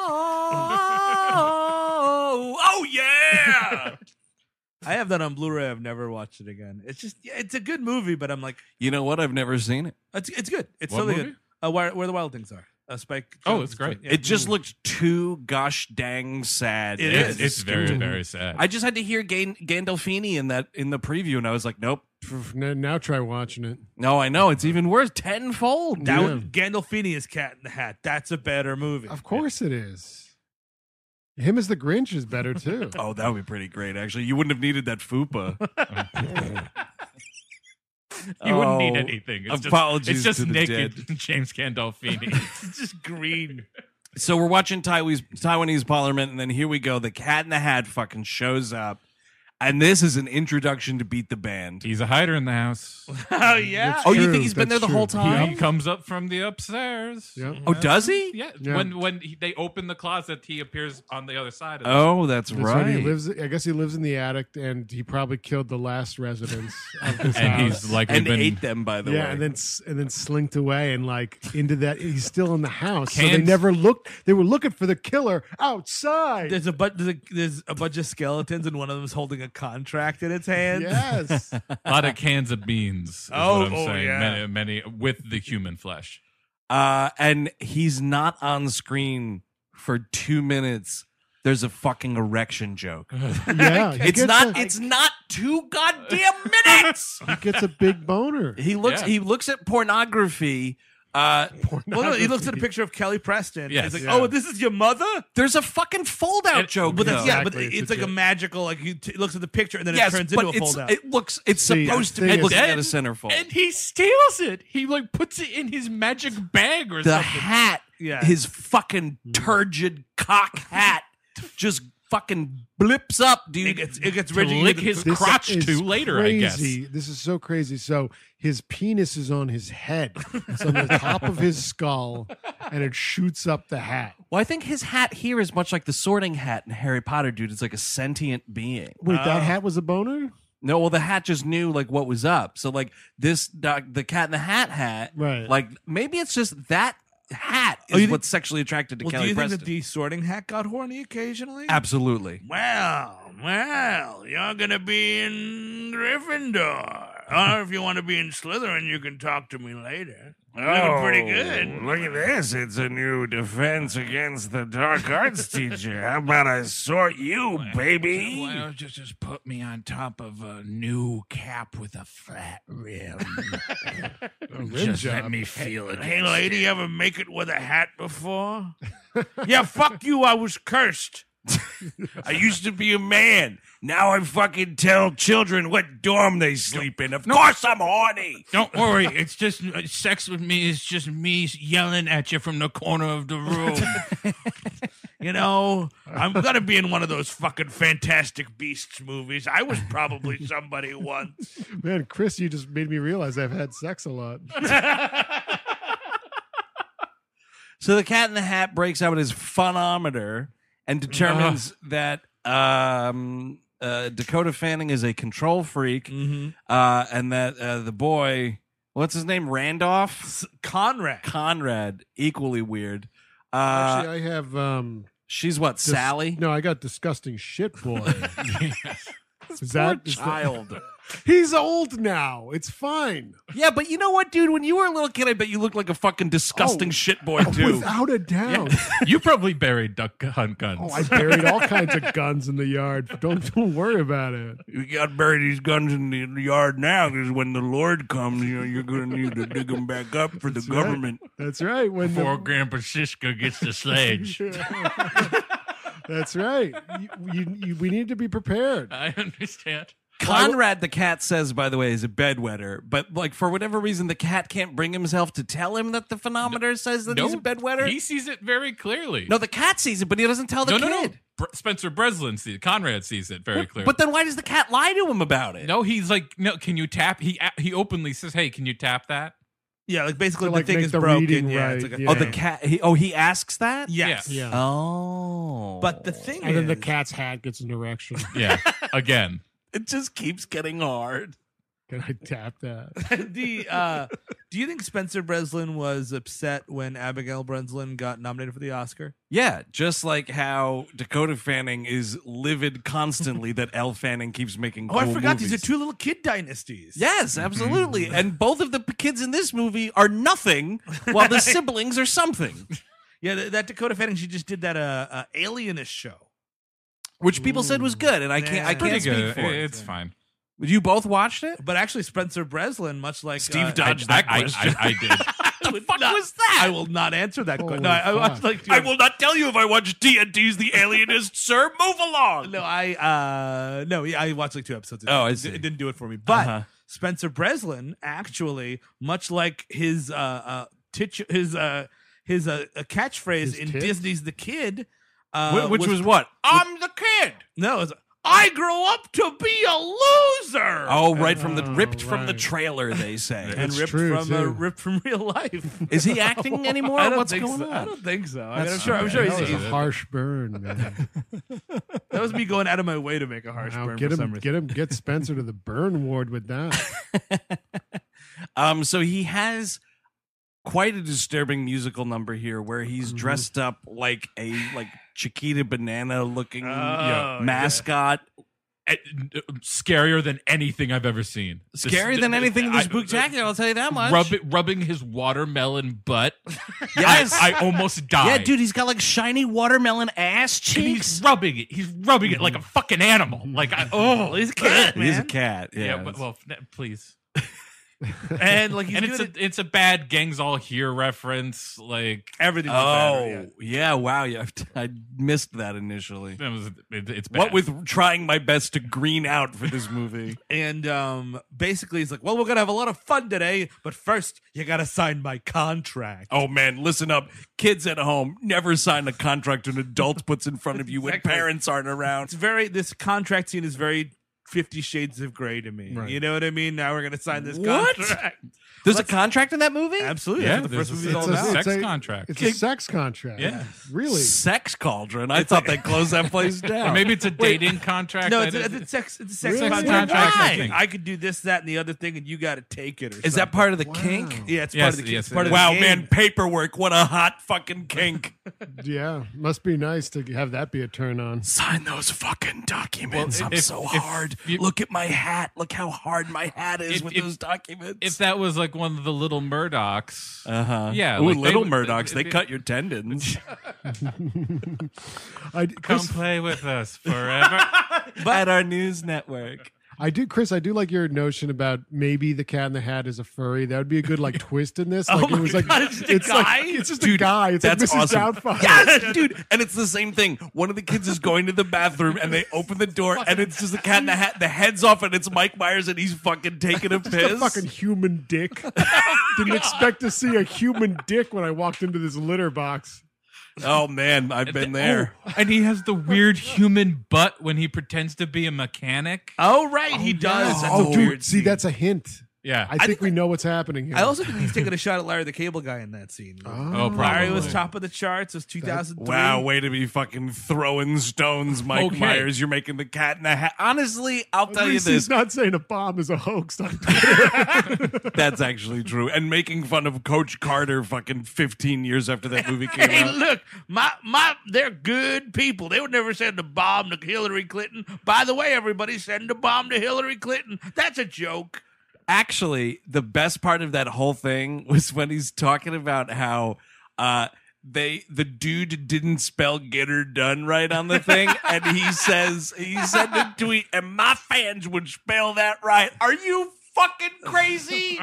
Oh, oh yeah. I have that on Blu-ray. I've never watched it again. It's just, yeah, it's a good movie, but I'm like, You know what? I've never seen it. it's it's good. It's What totally movie? good. Uh, where, where the wild things are. Uh, Spike. Oh, Jones it's great. is- yeah. It just looked too gosh dang sad. It And is. It's very, very sad. I just had to hear Gan- Gandolfini in that in the preview, and I was like, nope. Now, now try watching it. No, I know it's even worse, tenfold. That Yeah. one, Gandolfini is Cat in the Hat. That's a better movie. Of course it is. Him as the Grinch is better, too. Oh, that would be pretty great. Actually, you wouldn't have needed that fupa. You wouldn't need Oh, anything. It's apologies just, it's to just the naked dead. James Gandolfini. It's just green. So we're watching Taiwanese Taiwanese Parliament, and then here we go. The Cat in the Hat fucking shows up. And this is an introduction to Beat the Band. He's a hider in the house. Oh yeah. That's Oh, you true, think he's been there that's the whole true. time? He comes up from the upstairs. Yep. Oh, does he? Yeah. Yeah. When when he, they open the closet, he appears on the other side of it. Oh, that's, That's right. He lives. I guess he lives in the attic, and he probably killed the last residents of this And house. he's like and been, ate them, by the yeah, way. and then s- and then slinked away and like into that. He's still in the house, so they Cans- never looked. They were looking for the killer outside. There's a but there's a, there's a bunch of skeletons, and one of them is holding a contract in its hand. Yes, a lot of cans of beans. Is Oh, what I'm oh, saying. yeah. Many, many with the human flesh. Uh, and he's not on screen for two minutes. There's a fucking erection joke. yeah. He It's gets not. A, It's not two goddamn minutes. he gets a big boner. He looks. Yeah. He looks at pornography. Uh, Well, no, he looks at a picture of Kelly Preston. Yes. He's like, Yeah. "Oh, this is your mother." there's a fucking fold out And- joke. But that's, though. yeah, but Exactly, it's, it's a like a joke. magical. Like he t- looks at the picture and then yes, it turns but into a it's, fold out. it looks. It's See, supposed to the be thing looking is- at a centerfold. And he steals it. He like puts it in his magic bag or the something. hat, Yeah. his fucking turgid cock hat, just fucking blips up, dude. It gets it gets To rigid. lick his This crotch is to later, I guess. crazy. This is so crazy. So his penis is on his head. It's on the top of his skull, and it shoots up the hat. Well, I think his hat here is much like the Sorting Hat in Harry Potter, dude. It's like a sentient being. Wait, Oh. that hat was a boner? No, well, the hat just knew like what was up. So like this, doc, the Cat in the Hat hat, Right. Like maybe it's just that hat is Oh, you think- what's sexually attracted to Well, do Kelly you think Preston. that the Sorting Hat got horny occasionally? Absolutely. Well, well, you're gonna be in Gryffindor. Or if you want to be in Slytherin, you can talk to me later. Looking pretty good. Look at this. It's a new defense against the dark arts teacher. How about I sort you, baby? Why don't you just put me on top of a new cap with a flat rim? Just let me feel it. Hey, lady, you ever make it with a hat before? Yeah, fuck you. I was cursed. I used to be a man. Now I fucking tell children what dorm they sleep in. Of course I'm horny. Don't worry. It's just uh, sex with me is just me yelling at you from the corner of the room. You know, I'm gonna be in one of those fucking Fantastic Beasts movies. I was probably somebody once. Man, Chris, you just made me realize I've had sex a lot. So the Cat in the Hat breaks out his funometer and determines that um, uh, Dakota Fanning is a control freak, Mm-hmm. uh, and that uh, the boy, what's his name, Randolph Conrad. Conrad, equally weird. Uh, Actually, I have um she's what, dis- Sally? No, I got disgusting shit boy. Is Poor that is that- child. He's old now. It's fine. Yeah, but you know what, dude? When you were a little kid, I bet you looked like a fucking disgusting Oh, shit boy too. Without a doubt. You probably buried duck hunt guns. Oh, I buried all kinds of guns in the yard. Don't don't worry about it. You got to bury these guns in the yard now, because when the Lord comes, you know you're going to need to dig them back up for the That's right. government. That's right. When Before the, Grandpa Siska gets the sledge. That's right. You, you, you, we need to be prepared. I understand. Conrad the cat says, by the way, is a bedwetter, but like for whatever reason, the cat can't bring himself to tell him that the phonometer says that he's a bedwetter. He sees it very clearly. No, the cat sees it, but he doesn't tell the no, no, kid. no. Bre- Spencer Breslin sees it. Conrad sees it very clearly. But then why does the cat lie to him about it? no, he's like, no. Can you tap? He he openly says, "Hey, can you tap that?" Yeah, like basically To, the like, thing make is the broken. reading Yeah, right, it's like a yeah. Oh, the thing. cat. He, oh, he asks that. Yes. Yeah. Oh, But the thing And then the is, cat's hat gets an erection. Yeah, again. it just keeps getting hard. Can I tap that? the uh, do you think Spencer Breslin was upset when Abigail Breslin got nominated for the Oscar? Yeah, just like how Dakota Fanning is livid constantly that Elle Fanning keeps making. Oh, Cool I forgot movies. these are two little kid dynasties. Yes, absolutely. And both of the p- kids in this movie are nothing, while the siblings are something. Yeah, that, that Dakota Fanning, she just did that uh, uh, Alienist show. Which people said was good, and I can't. I Yeah. can't Pretty speak good. for it. It's fine. You both watched it? But actually, Spencer Breslin, much like Steve uh, dodged I, that I, question. I, I did. the fuck was that? I will not answer that question. No, Holy I, I watched fuck. like two I will not tell you if I watch D and D's The Alienist, sir. Move along. No, I uh no, yeah, I watched like two episodes. It, Oh, I it- see. It didn't do it for me. But Uh-huh. Spencer Breslin, actually, much like his uh, uh titch- his uh his uh a catchphrase His in tits? Disney's The Kid, uh, Wh- Which was, what? I'm the kid. no, it was, I grow up to be a loser. Oh, right from the Oh, ripped from the right. trailer, they say. and That's ripped true, from uh, too. ripped from real life. Is he acting anymore? I don't What's think going so. on? I don't think so. I mean, I'm That's- sure. I'm sure That he's, was a he's- harsh burn, man. that was me going out of my way to make a harsh Wow, burn get for some him, reason. get him, get Spencer to the burn ward with that. Um, so he has quite a disturbing musical number here where he's Mhm. dressed up like a like Chiquita Banana looking Oh, mascot. Eh, Scarier than anything I've ever seen. Scarier This- than anything in the I- Spooktacular, I'll tell you that much. Rub, rubbing his watermelon butt. Yes. I, I almost died. Yeah, dude, he's got like shiny watermelon ass And cheeks. he's rubbing it. He's rubbing it like a fucking animal. Like, I, oh, he's a cat, man. He's a cat. Yeah, yeah. but, well, f- please. And like he's and doing it's it, a it's a bad gangs all here reference. Like, everything. Oh, yeah. Wow. Yeah, I missed that initially. it was, it, it's bad. What with trying my best to green out for this movie. And um, basically, he's like, "Well, we're gonna have a lot of fun today, but first, you gotta sign my contract." Oh man, listen up. Kids at home, never sign a contract an adult puts in front of you Exactly. when parents aren't around. It's very. This contract scene is very Fifty Shades of Grey to me. Right. You know what I mean? Now we're gonna sign this What? contract. There's Let's- a contract in that movie? Absolutely. Yeah, That's what the there's first a- movie's all it's a about. sex a- contract. It's a sex contract. Yeah. Really? Sex cauldron. I thought they closed that place down. Or maybe it's a dating contract. No, that it's a, is- it's a sex. It's a sex Really? contract. Contract, I I think. think. I could do this, that, and the other thing, and you got to take it. Or Is something. that part of the Wow. kink? Yeah, it's Yes, part of the. yes, it's part it of is. the Wow, game. man, paperwork. What a hot fucking kink. Yeah. Must be nice to have that be a turn on. Sign those fucking documents. Well, I'm if- so if hard. you- Look at my hat. Look how hard my hat is If- with if- those documents. if that was like one of the little Murdochs, uh-huh. yeah, Ooh, like they little would- Murdochs. They they- cut your tendons. I, come Chris, play with us forever. At our news network. I do, Chris. I do like your notion about maybe the Cat in the Hat is a furry. That would be a good like twist in this. Like Oh it my was like God, it's just a it's like guy? it's just a Dude, guy. It's like that's Missus awesome. Doubtfire. Yes, dude. And it's the same thing. One of the kids is going to the bathroom and they open the door and it's just a cat in the hat. The head's off and it's Mike Myers and he's fucking taking a Just piss. a fucking human dick. Didn't expect to see a human dick when I walked into this litter box. Oh man, I've been there. Oh, and he has the weird human butt when he pretends to be a mechanic. Oh right, he does. That's oh, a dude, weird see, scene. that's a hint. Yeah. I think we know what's happening here. I also think he's taking a shot at Larry the Cable Guy in that scene. Oh, probably. Larry was top of the charts. It was two thousand three. Wow, way to be fucking throwing stones, Mike Okay. Myers. You're making the cat in the hat. Honestly, I'll At tell you least this. he's not saying a bomb is a hoax on Twitter. That's actually true. And making fun of Coach Carter fucking fifteen years after that movie came Hey, out. look, my my, they're good people. They would never send a bomb to Hillary Clinton. By the way, everybody, send a bomb to Hillary Clinton. That's a joke. Actually, the best part of that whole thing was when he's talking about how uh they the dude didn't spell get her done right on the thing, and he says he sent a tweet, and my fans would spell that right. Are you fucking crazy?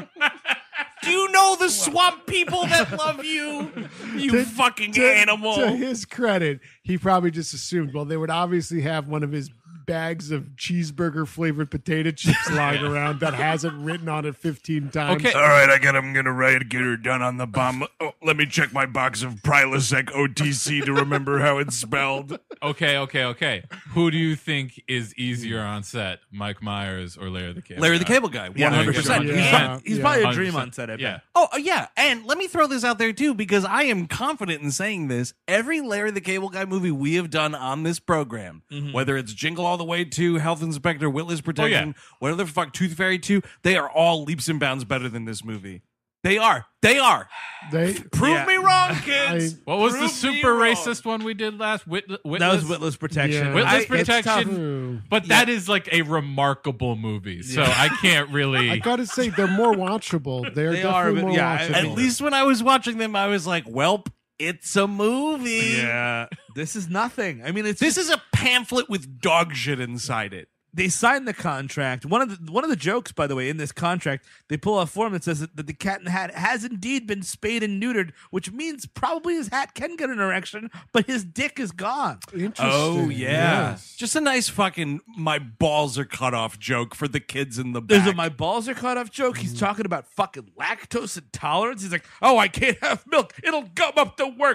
Do you know the swamp people that love you? You To- fucking to- animal. To his credit, he probably just assumed, well, they would obviously have one of his bags of cheeseburger flavored potato chips lying around that has it written on it fifteen times. Okay. All right, I got. I'm gonna write get her done on the bomb. Oh, let me check my box of Prilosec O T C to remember how it's spelled. Okay, okay, okay. Who do you think is easier on set, Mike Myers or Larry the Cable Larry the Guy? Cable Guy, one Yeah, hundred percent. yeah. He's, Yeah. he's Yeah. probably a one hundred dream percent. on set. I bet. Yeah. Oh uh, yeah, and let me throw this out there too, because I am confident in saying this. Every Larry the Cable Guy movie we have done on this program, whether it's Jingle All the Way to Health Inspector, Witless Protection, whatever the fuck, Tooth Fairy two, they are all leaps and bounds better than this movie. They are. They are. They, Prove Yeah. me wrong, kids. I- What was the Prove me super wrong. racist one we did last? Wit- Witless? That was Witless Protection. Yeah. Witless I- it's Protection. tough. True. But that is like a remarkable movie, so I can't really. I gotta say, they're more watchable. They're They are, definitely but more yeah, I- watchable. At least when I was watching them, I was like, "Welp, it's a movie." Yeah, this is nothing. I mean, it's This just- is a pamphlet with dog shit inside it. they signed the contract. One of the one of the jokes, by the way, in this contract, they pull a form that says that, that the Cat in the Hat has indeed been spayed and neutered, which means probably his hat can get an erection, but his dick is gone. Interesting. Oh yeah, Yes. just a nice fucking my balls are cut off joke for the kids in the There's back. a my balls are cut off joke. He's talking about fucking lactose intolerance. He's like, oh, I can't have milk. It'll gum up the works.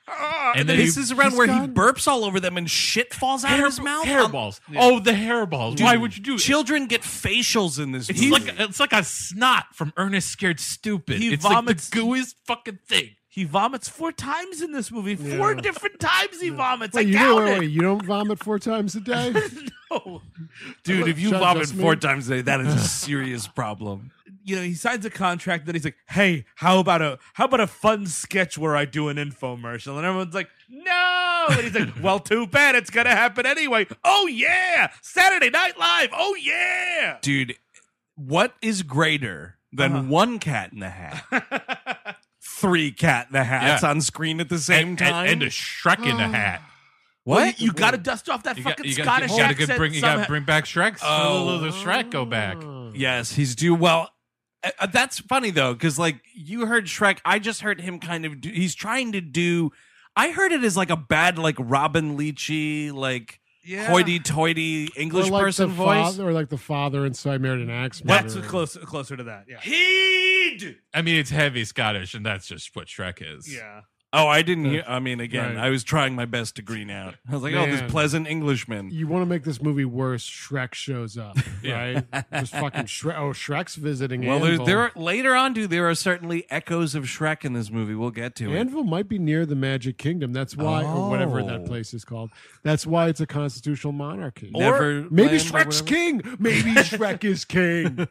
And, And then then this he- is around he's where got- he burps all over them and shit falls out of his mouth. Hairballs. Oh, the hairballs. Why would you do it? Children get facials in this It's movie. like it's like a snot from Ernest Scared Stupid. He it's vomits- like the gooeyest fucking thing. He vomits four times in this movie. Four Yeah. different times he vomits. Wait, I you don't, counted. wait, wait, you don't vomit four times a day? No. Dude, if you Shut- vomit just me? four times a day, that is a serious problem. You know, he signs a contract. Then he's like, "Hey, how about a how about a fun sketch where I do an infomercial?" And everyone's like, "No!" And he's like, "Well, too bad. It's gonna happen anyway." Oh yeah, Saturday Night Live. Oh yeah. Dude, what is greater than Uh-huh. one Cat in the Hat? Three Cat in the Hats Yeah. on screen at the same and, time? and, and a Shrek in a hat. Well, What? you, got to dust off that You fucking got, you got, Scottish you gotta accent. get- bring, you got somehow. to bring back Shrek. Oh. Oh, the Shrek go back. Yes, he's due. Well, uh, uh, that's funny though, because like you heard Shrek, I just heard him kind of do. He's trying to do. I heard it as like a bad like Robin Leachy like Yeah. hoity-toity English or like person the voice. Father, or like the father in So I Married an Axe That's Murderer. close, closer to that. Yeah. Heed. I mean, it's heavy Scottish, and that's just what Shrek is. Yeah. Oh, I didn't hear. I mean, again, Right. I was trying my best to green out. I was like, oh, this Man. pleasant Englishman. You want to make this movie worse? Shrek shows up, right? Just fucking Shrek. Oh, Shrek's visiting. Well, there, Anvil. there are, later on, dude, there are certainly echoes of Shrek in this movie. We'll get to it. Anvil might be near the Magic Kingdom. That's why, or whatever Oh. that place is called. That's why it's a constitutional monarchy. Never Maybe land or Shrek's whatever. king. Maybe Shrek is king.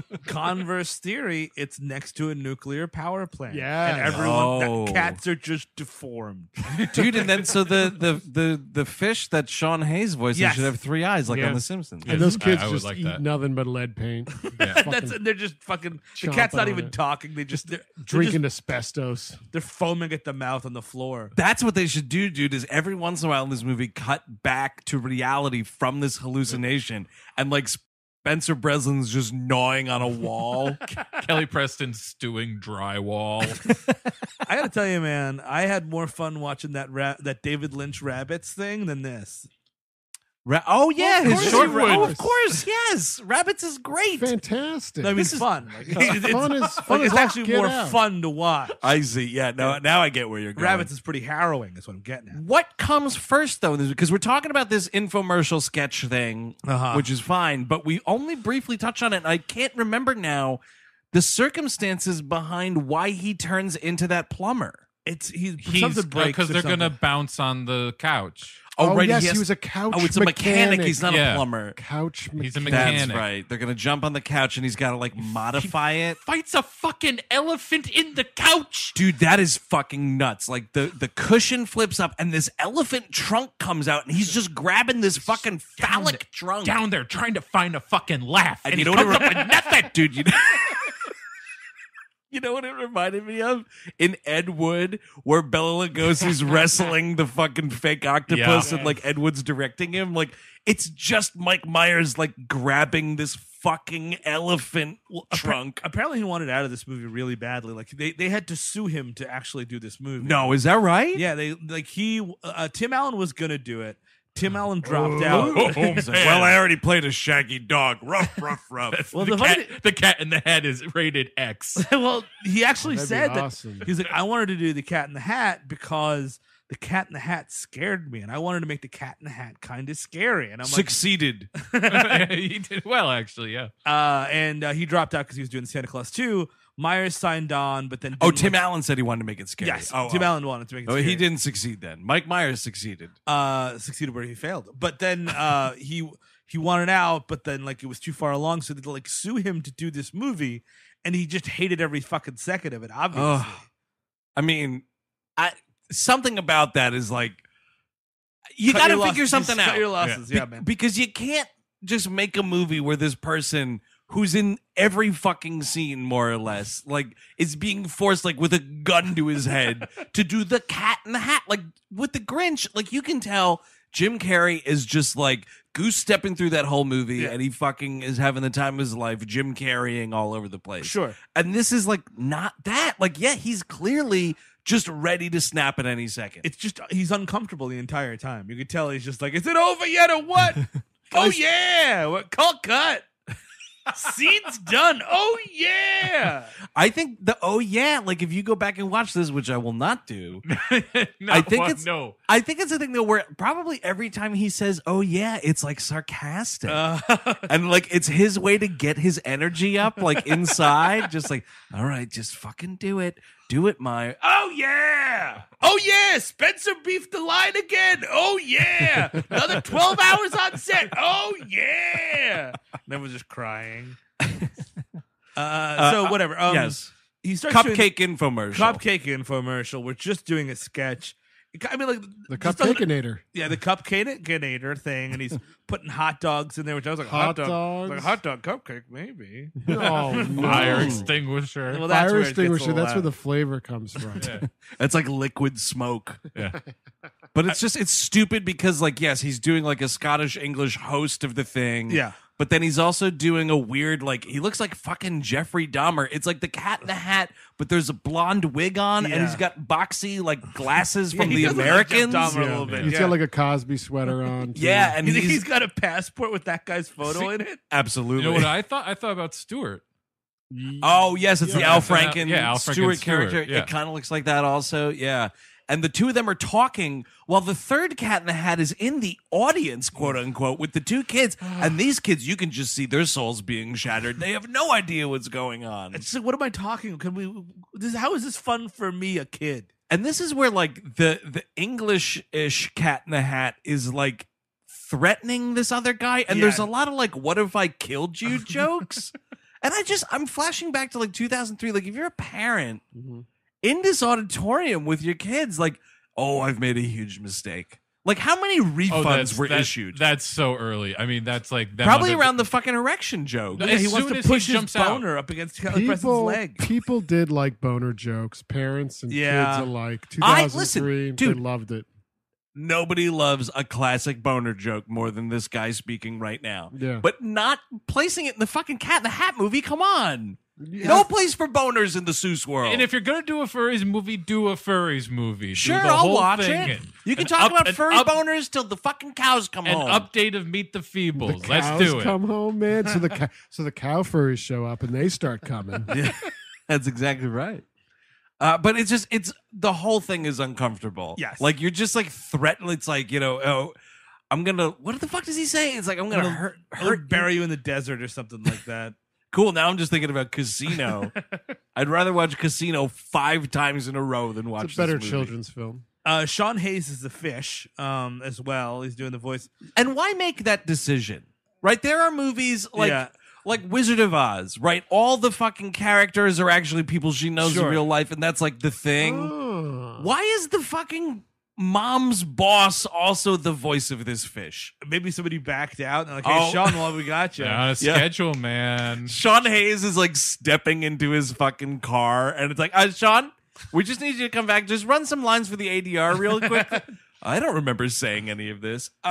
Converse theory, it's next to a nuclear power plant. Yes. And everyone, Oh. the cats are just deformed. Dude, and then so the the the the fish that Sean Hayes voices Yes. should have three eyes, like Yeah. on The Simpsons. And those I- kids I would just like eat that. nothing but lead paint. Yeah. That's they're just fucking. The Chomping cat's not on even it. talking. They just they're, they're Drinking just- asbestos. They're foaming at the mouth on the floor. That's what they should do, dude. Is every once in a while in this movie cut back to reality from this hallucination, and like Spencer Breslin's just gnawing on a wall. Kelly Preston stewing drywall. I gotta tell you, man, I had more fun watching that ra- that David Lynch rabbits thing than this. Ra- oh yeah, Of his course short. you ra- would. Oh, of course, yes. Rabbits is great. Fantastic. I mean, This it's is- fun. Like, Fun it's, is- fun like, is it's all actually get more out. fun to watch. I see. Yeah, now now I get where you're going. Rabbits is pretty harrowing. Is what I'm getting at. What comes first, though? Because we're talking about this infomercial sketch thing, Uh-huh. which is fine, but we only briefly touch on it. And I can't remember now the circumstances behind why he turns into that plumber. It's he's, He's something breaks because or they're gonna something. bounce on the couch. Oh, right, yes, he, has- he was a couch Oh, it's a mechanic. mechanic. He's not Yeah. a plumber. Couch mechanic. He's a That's mechanic. right. They're gonna jump on the couch, and he's got to like modify it. Fights a fucking elephant in the couch. Dude, that is fucking nuts. Like the the cushion flips up, and this elephant trunk comes out, and he's just grabbing this fucking phallic trunk. Down there trying to find a fucking laugh, And and, you he know comes what up it- with nothing. Dude, you know. You know what it reminded me of? In Ed Wood, where Bela Lugosi's wrestling the fucking fake octopus Yeah. and like Ed Wood's directing him. Like, it's just Mike Myers like grabbing this fucking elephant l- trunk. Apparently, he wanted out of this movie really badly. Like they, they had to sue him to actually do this movie. No, is that right? Yeah, they like he uh, Tim Allen was gonna do it. Tim Allen dropped out. He's like, well, I already played a shaggy dog. Ruff, ruff, ruff. Well, the, the cat, funny- the cat in the head is rated X. well, he actually That'd be said awesome. that he's like, I wanted to do the Cat in the Hat because the Cat in the Hat scared me, and I wanted to make the Cat in the Hat kind of scary. And I'm Succeeded. He did well, actually. Yeah. like, uh, and uh, he dropped out because he was doing Santa Claus two. Myers signed on, but then Oh, didn't Tim like- Allen said he wanted to make it scary. Yes, Oh, Tim oh. Allen wanted to make it. Oh, scary. he didn't succeed then. Mike Myers succeeded. uh succeeded where he failed, but then uh he he wanted out, but then like it was too far along, so they had to like sue him to do this movie, and he just hated every fucking second of it, obviously. Ugh. I mean, I something about that is like you Cut got to your figure losses. something Cut out. your losses. Yeah, Be- man. Because you can't just make a movie where this person who's in every fucking scene more or less like is being forced like with a gun to his head to do the Cat in the Hat. Like with the Grinch, like you can tell Jim Carrey is just like goose stepping through that whole movie, Yeah. and he fucking is having the time of his life, Jim Carreying all over the place. Sure. And this is like not that. Like, yeah, he's clearly just ready to snap at any second. It's just he's uncomfortable the entire time. You could tell he's just like, is it over yet or what? Oh yeah, what call cut? Scene's done. Oh yeah. I think the oh yeah, like if you go back and watch this, which I will not do. no, I think well, it's no. I think it's a thing though where probably every time he says oh yeah, it's like sarcastic. Uh, and like it's his way to get his energy up, like inside, just like, all right, just fucking do it. Do it, my oh yeah. Oh yeah. Spencer beefed the line again. Oh yeah. Another twelve hours on set. Oh yeah. And everyone's just crying. Uh, so whatever. Um, yes. He starts Cupcake doing infomercial. Cupcake infomercial. We're just doing a sketch. I mean, like The just doesn't- Cupcakeinator. Yeah, the Cupcakeinator thing, and he's putting hot dogs in there, which I was like, Hot hot, dog, dogs? like a hot dog cupcake, maybe. Oh, no. Fire extinguisher. Well, that's Fire where it gets a extinguisher. little That's where loud. the flavor comes from. Yeah. It's like liquid smoke. Yeah. But it's just it's stupid because like yes, he's doing like a Scottish English host of the thing. Yeah. But then he's also doing a weird like he looks like fucking Jeffrey Dahmer. It's like the Cat in the Hat, but there's a blonde wig on and Yeah. he's got boxy like glasses Yeah, from he the does look like Jeff Americans. Dahmer a Yeah. little bit. He's yeah. got like a Cosby sweater on. too. Yeah, and You think he's, he's got a passport with that guy's photo in it? absolutely. You know what I thought? I thought about Stewart. Oh yes, it's the Yeah. Al Franken, Yeah, Al Franken Stewart Stewart, character. yeah. It kind of looks like that also. Yeah. And the two of them are talking while the third Cat in the Hat is in the audience, quote unquote, with the two kids. And these kids, you can just see their souls being shattered. They have no idea what's going on. It's like, what am I talking? Can we? This, how is this fun for me, a kid? And this is where like the the English-ish Cat in the Hat is like threatening this other guy. And Yeah. there's a lot of like, what if I killed you jokes? And I just I'm flashing back to like two thousand three. Like if you're a parent in this auditorium with your kids, like, oh, I've made a huge mistake. Like how many refunds Oh, that's, were that- issued? That's so early. I mean, that's like them Probably under- around the fucking erection joke. No, Yeah, as he wants soon to as he push his jumps out. boner up against Kelly Preston's People, leg. people did like boner jokes, parents and Yeah. kids alike. I- two thousand three, listen, dude. they loved it. Nobody loves a classic boner joke more than this guy speaking right now. Yeah. But not placing it in the fucking Cat in the Hat movie. Come on. Yeah. No place for boners in the Seuss world. And if you're gonna do a furries movie, do a furries movie. Do sure, the I'll whole watch thing. it. You can An talk up- about an furry up- boners till the fucking cows come An home. update of Meet the The Feebles. cows Let's do it. come home, man. So the cow, so the cow furries show up and they start coming. Yeah, that's exactly right. Uh, but it's just it's the whole thing is uncomfortable. Yes. like you're just like threatening. It's like you know, oh, I'm gonna. What the fuck does he say? It's like I'm gonna I'll- hurt, I'll hurt, bury you in the desert or something like that. Cool. Now I'm just thinking about Casino. I'd rather watch Casino five times in a row than watch It's a better this movie. children's film. Uh, Sean Hayes is the fish um, as well. He's doing the voice. And why make that decision? Right? There are movies like Yeah. like Wizard of Oz, right? All the fucking characters are actually people she knows Sure. in real life, and that's like the thing. Oh. Why is the fucking mom's boss also the voice of this fish? Maybe somebody backed out and like, hey, Oh. Sean, well, we got you. They're on a Yeah. schedule, man. Sean Hayes is like stepping into his fucking car, and it's like, uh, Sean, we just need you to come back. Just run some lines for the A D R real quick. I don't remember saying any of this. Uh,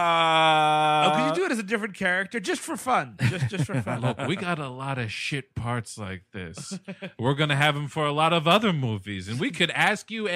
Oh, could you do it as a different character just for fun? Just, just for fun. Look, we got a lot of shit parts like this. We're gonna have them for a lot of other movies, and we could ask you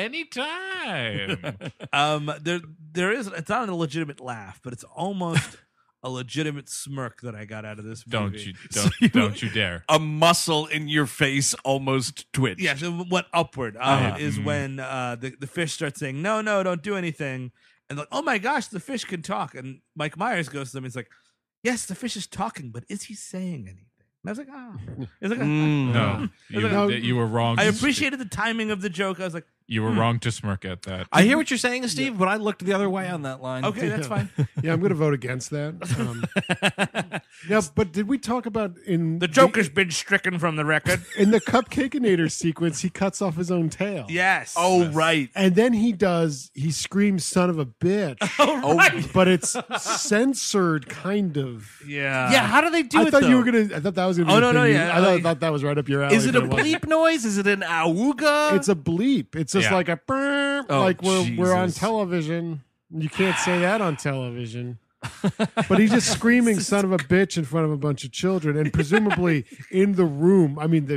anytime. Um, there, there is. It's not a legitimate laugh, but it's almost a legitimate smirk that I got out of this movie. Don't you? Don't, don't you dare! a muscle in your face almost twitched. Yeah, so what upward uh, Uh-huh. is Mhm. when uh, the the fish starts saying, "No, no, don't do anything," and like, "Oh my gosh, the fish can talk." And Mike Myers goes to them. He's like, "Yes, the fish is talking, but is he saying anything?" And I was like, "Oh," it's like, Mm. No, you, No. you were wrong. I to- appreciated the timing of the joke. I was like, You were wrong to smirk at that. I hear what you're saying, Steve, but I looked the other way on that line. "Okay, that's fine." Yeah, I'm going to vote against that. Um, yeah, but did we talk about in The Joker's been stricken from the record. in the Cupcakeinator sequence? He cuts off his own tail. Yes. Oh, right. And then he does, he screams, son of a bitch. Oh, right. But it's censored, kind of. Yeah. Yeah, how do they do I it, thought though? you were going to, I thought that was going to be Oh, the no, thing no, you- yeah, I thought, like- thought that was right up your alley. Is it a but wasn't. bleep noise? Is it an awooga? It's a bleep. It's just Yeah. like a burp, Oh, like we're, we're on Jesus. television. You can't say that on television. But he's just screaming son of a bitch in front of a bunch of children and presumably in the room. I mean, the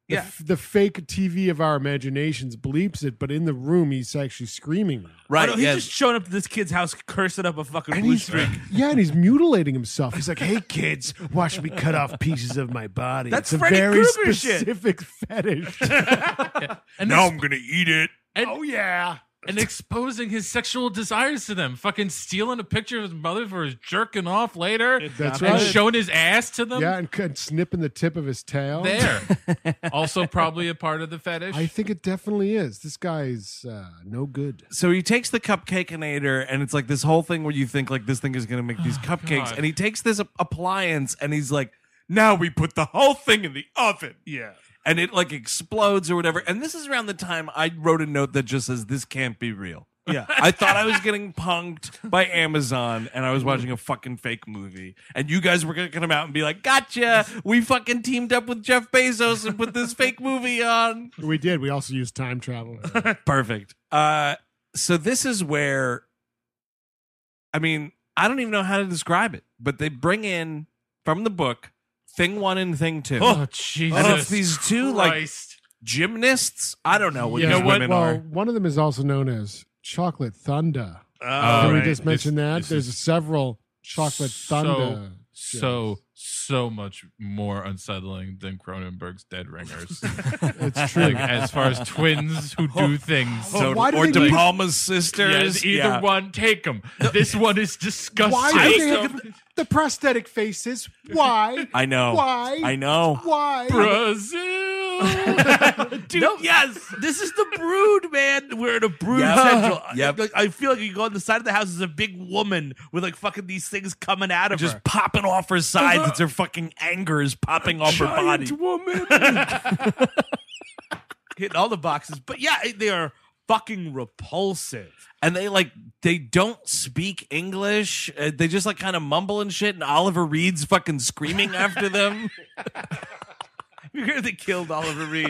The, Yeah. f- the fake T V of our imaginations bleeps it, but in the room he's actually screaming. Right. Oh, no, he's yes. just showing up to this kid's house, cursing up a fucking And blue he's, streak. yeah, and he's mutilating himself. He's like, "Hey kids, watch me cut off pieces of my body." That's it's a Freddy very Krueger shit. specific fetish. And now ex- I'm gonna eat it. and, Oh yeah. and exposing his sexual desires to them. Fucking stealing a picture of his mother for his jerking off later. That's and right. showing his ass to them. Yeah, and, and snipping the tip of his tail. There. Also probably a part of the fetish. I think it definitely is. This guy's uh, no good. So he takes the cupcakeinator, and it's like this whole thing where you think like this thing is going to make these cupcakes, God. and he takes this ap- appliance, and he's like, "Now we put the whole thing in the oven." Yeah. And it like explodes or whatever. And this is around the time I wrote a note that just says, "This can't be real." Yeah. I thought I was getting punked by Amazon, and I was watching a fucking fake movie. And you guys were going to come out and be like, "Gotcha! We fucking teamed up with Jeff Bezos and put this fake movie on." We did. We also used time travel. Perfect. Uh, so this is where, I mean, I don't even know how to describe it, but they bring in from the book Thing One and Thing Two. oh, Jesus. And it's these two like Christ. gymnasts. I don't know what Yeah. these know what? women Well, are. one of them is also known as Chocolate Thunder. Oh, Can we right. just mention This- that? this There's is several Chocolate Thunder. So, so, so much more unsettling than Cronenberg's Dead Ringers. It's true. Like, as far as twins who do things. So, why do or they De need- Palma's Yeah, sisters. either Yeah. one, take them. This one is disgusting. Why do they So- have the, the prosthetic faces? Why? I know. Why? I know. Why? Brazil. Dude, yes, this is the Brood, man. We're in a Brood Yep. Central. Yep. Like, I feel like you go on the side of the house, there's a big woman with like fucking these things coming out of Just her. popping off her sides. It's her fucking anger is popping off her body. woman. Hitting all the boxes. But yeah, they are fucking repulsive. And they like they don't speak English. Uh, they just like kind of mumble and shit. And Oliver Reed's fucking screaming after them. You hear they killed Oliver Reed.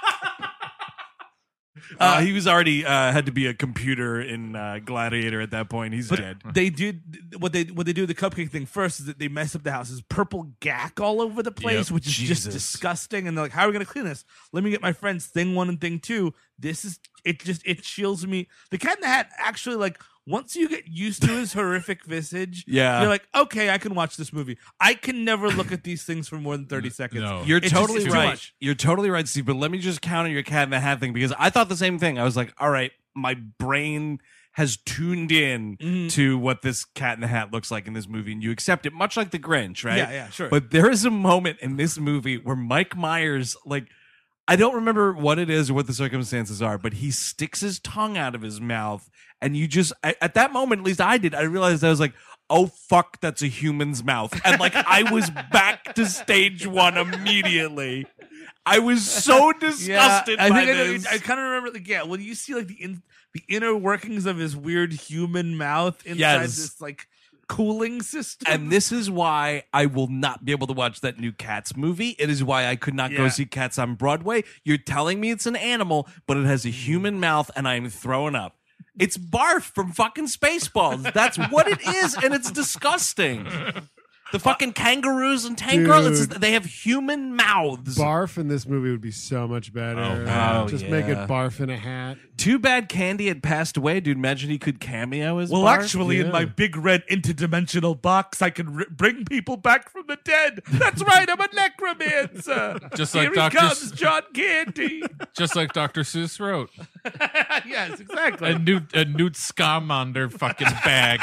Uh, he was already uh, had to be a computer in uh, Gladiator at that point. He's dead. They do what they what they do the cupcake thing first is that they mess up the house. There's purple gack all over the place, Yep. which is just Jesus. disgusting. And they're like, "How are we gonna clean this? Let me get my friends Thing One and Thing Two. This is it. Just it chills me. The Cat in the Hat actually like once you get used to his horrific visage, Yeah. you're like, okay, I can watch this movie. I can never look at these things for more than thirty seconds. No. You're It's just- totally it's too right. much. You're totally right, Steve. But let me just counter your Cat in the Hat thing because I thought the same thing. I was like, all right, my brain has tuned in Mhm. to what this Cat in the Hat looks like in this movie, and you accept it, much like the Grinch, right? Yeah, yeah, sure. But there is a moment in this movie where Mike Myers, like, I don't remember what it is or what the circumstances are, but he sticks his tongue out of his mouth, and you just I, at that moment, at least I did, I realized I was like, oh fuck, that's a human's mouth, and like I was back to stage one immediately. I was so disgusted I by think this. I, I kind of remember, like, yeah, when you see like the in, the inner workings of his weird human mouth inside Yes. this like cooling system, And this is why I will not be able to watch that new Cats movie. It is why I could not go Yeah. see Cats on Broadway. You're telling me it's an animal, but it has a human mouth, and I'm throwing up. It's barf from fucking Spaceballs. That's what it is, and it's disgusting. The fucking kangaroos and tank girls, it's just- they have human mouths. Barf in this movie would be so much better. Oh, man. Just Oh, make it yeah. barf in a hat. Too bad Candy had passed away, dude. Imagine he could cameo as well, Barf. actually, in Yeah. my big red interdimensional box, I can r- bring people back from the dead. That's right, I'm a necromancer. Just Here like he Doctor comes, S- John Candy. Just like Doctor Seuss wrote. Yes, exactly. A Newt, a Newt Scamander fucking bag.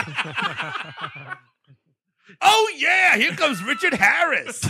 Oh yeah, here comes Richard Harris.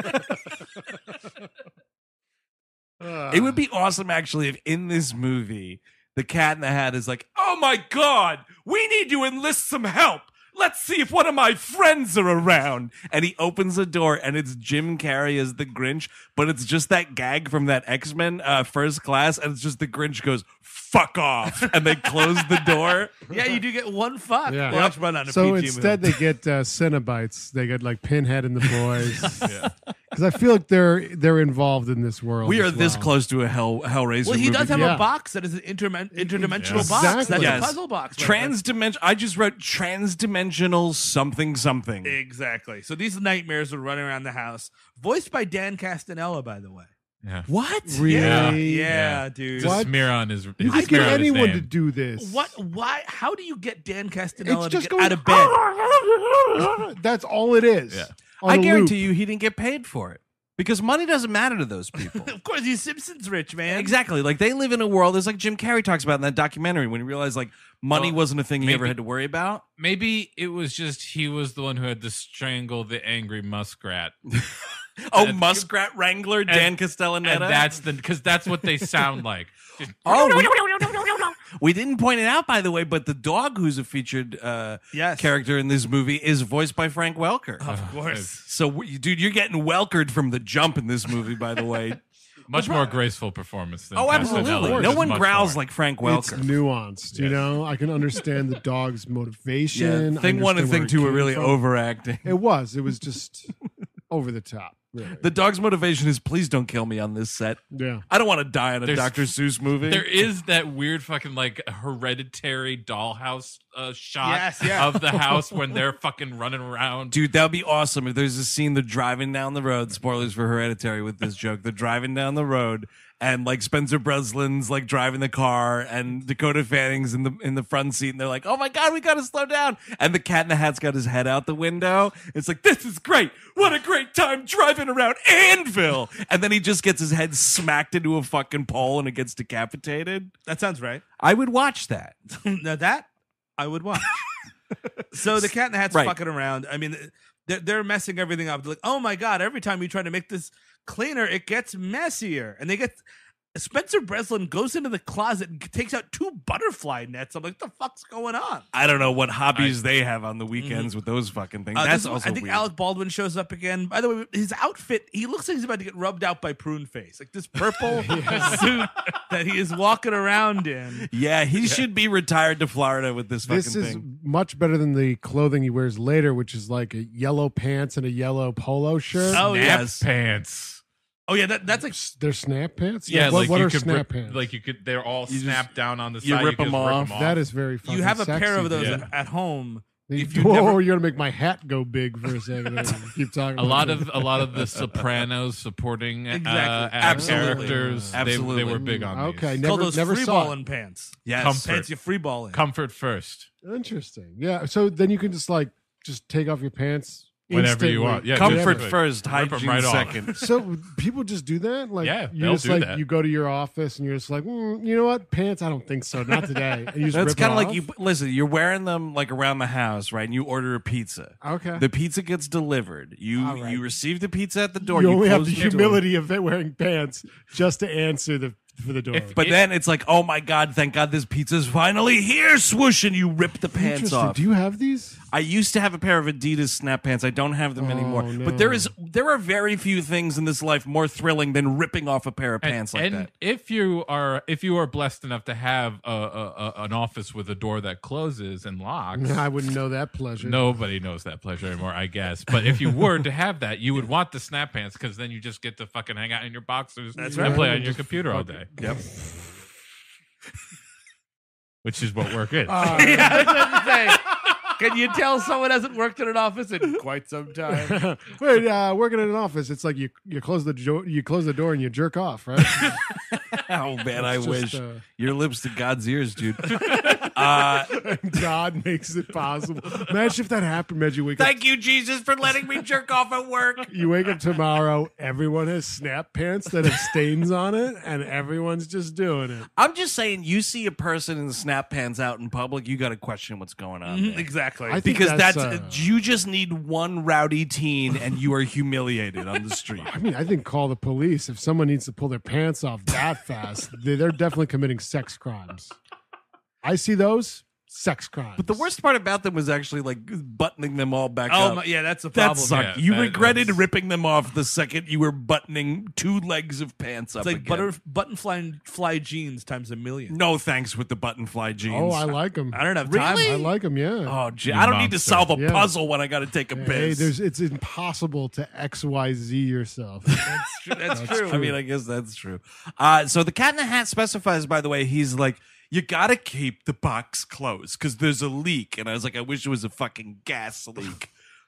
It would be awesome, actually, if in this movie, the Cat in the Hat is like, oh my God, we need to enlist some help. Let's see if one of my friends are around. And he opens the door, and it's Jim Carrey as the Grinch, but it's just that gag from that X-Men uh, First Class, and it's just the Grinch goes, fuck off, and they close the door. Yeah, you do get one fuck. Yeah. Well, let's run on a So P G instead, movie. they get uh, Cenobites. They get like Pinhead and the boys. Because I feel like they're they're involved in this world. We are as this well. close to a Hell Hellraiser Well, he movie. does have Yeah. a box that is an intermen- interdimensional Yes. box. That's Exactly. a Yes. puzzle box. right? Transdimension. I just wrote transdimensional something something. Exactly. So these nightmares are running around the house, voiced by Dan Castanella, by the way. Yeah. What? Really? Yeah, Yeah. yeah, dude. Just What? smear on his. You his could smear get on his anyone name. to do this. What? Why? How do you get Dan Castellaneta It's to just get going out of bed? That's all it is. Yeah. On I a guarantee loop. you he didn't get paid for it because money doesn't matter to those people. Of course, he's Simpsons rich, man. Exactly. Like they live in a world. It's like Jim Carrey talks about in that documentary when he realized like money Well, wasn't a thing he ever maybe- had to worry about. Maybe it was just he was the one who had to strangle the angry muskrat. Oh, And- Muskrat Wrangler, Dan Castellaneta. And that's the because that's what they sound like. Just- Oh, we, we didn't point it out, by the way, but the dog who's a featured uh, Yes. character in this movie is voiced by Frank Welker. Of course. So, we- dude, you're getting Welkered from the jump in this movie, by the way. much more graceful performance than Oh, absolutely. Castellaneta. No Just one much growls more. like Frank It's Welker. nuanced, you Yes. know. I can understand the dog's motivation. Yeah, I thing one and understand thing where it two were came really from. overacting. It was. It was just over the top. Really. The dog's motivation is please don't kill me on this set. Yeah. I don't want to die in a There's- Doctor Seuss movie. There is that weird fucking like hereditary dollhouse uh, shot Yes, yeah. of the house when they're fucking running around. Dude, that would be awesome if there's a scene they're driving down the road. Spoilers for Hereditary with this joke. They're driving down the road and like Spencer Breslin's like driving the car and Dakota Fanning's in the in the front seat and they're like, oh my God, we gotta slow down. And the Cat in the Hat's got his head out the window. It's like, this is great. What a great time driving around Anvil. And then he just gets his head smacked into a fucking pole and it gets decapitated. That sounds right. I would watch that. Now that I would watch. So the Cat in the Hat's Right. fucking around. I mean, they're, they're messing everything up. They're like, oh my God, every time you try to make this cleaner, it gets messier. And they get Spencer Breslin goes into the closet and takes out two butterfly nets. I'm like, what the fuck's going on? I don't know what hobbies they have on the weekends with those fucking things. Uh, That's this- also I think weird. Alec Baldwin shows up again. By the way, his outfit, he looks like he's about to get rubbed out by prune face. Like this purple suit that he is walking around in. Yeah, he should be retired to Florida with this fucking This is thing. much better than the clothing he wears later, which is like a yellow pants and a yellow polo shirt. Oh, Snap yes. pants. Oh, yeah, that, that's like They're snap pants. Yeah, what, like what you are could snap rip, pants? like you could. They're all You snapped down on the you side. rip can 'em just off. That is very fucking you have a sexy, pair of those dude. Yeah. at home. You- If you Whoa, never- you're gonna make my hat go big for a second. Keep talking. a about lot that. of a lot of the Sopranos supporting uh, Exactly. uh, Absolutely. characters. They, Absolutely. they were big on Okay, these. never, Call those never free saw it. balling pants. Yes. Comfort. Pants you free ball in. Comfort first. Interesting. Yeah. So then you can just like just take off your pants Whenever you instantly. want. Yeah, Comfort just- first, rip 'em hygiene right off. second. So people just do that? Like, Yeah, you they'll just do like that. you go to your office and you're just like, mm, you know what, pants? I don't think so. Not today. And you just That's rip it kind of like off? you listen. You're wearing them like around the house, right? And you order a pizza. Okay. The pizza gets delivered. You All right. you receive the pizza at the door. you only have close the door. humility of it wearing pants just to answer the for the door. If- But It- then it's like, oh my God, thank God this pizza's finally here. Swoosh, and you rip the pants Interesting. off. Do you have these? I used to have a pair of Adidas snap pants. I don't have them Oh, anymore. no. But there is there are very few things in this life more thrilling than ripping off a pair of And, pants like and that. if you are if you are blessed enough to have a, a, a, an office with a door that closes and locks, I wouldn't know that pleasure. nobody knows that pleasure anymore, I guess. But if you were to have that, you would want the snap pants because then you just get to fucking hang out in your boxers That's and right. play on your computer all day. Yep. Which is what work is. Uh, Yeah, I was about to say, can you tell someone hasn't worked in an office in quite some time? Wait, uh, working in an office, it's like you you close the jo- you close the door and you jerk off, right? Oh man, I It's just, wish uh, your lips to God's ears, dude. uh, God makes it possible. Imagine if that happened, man. You wake up, thank you, Jesus, for letting me jerk off at work. you wake up tomorrow, everyone has snap pants that have stains on it, and everyone's just doing it. I'm just saying, you see a person in snap pants out in public, you got to question what's going on. there. Exactly. I think Because that's, uh, you just need one rowdy teen and you are humiliated on the street. I mean, I think call the police if someone needs to pull their pants off that fast. they- They're definitely committing sex crimes. I see those sex crimes. But the worst part about them was actually like buttoning them all back oh, up. my, yeah, that's a That problem. sucked. Yeah, you that- regretted that's- ripping them off the second you were buttoning two legs of pants up It's like again. butter, button fly, fly jeans times a million. No thanks with the button fly jeans. oh, I like them. I don't have Really? time. I like them. Yeah. Oh, gee, You I don't need to monster. solve a Yeah. puzzle when I got to take a Hey, piss. there's it's impossible to X Y Z yourself. That's true. That's, true. I mean, I guess that's true. Uh, so the Cat in the Hat specifies, by the way, he's like, you gotta keep the box closed because there's a leak. And I was like, I wish it was a fucking gas leak.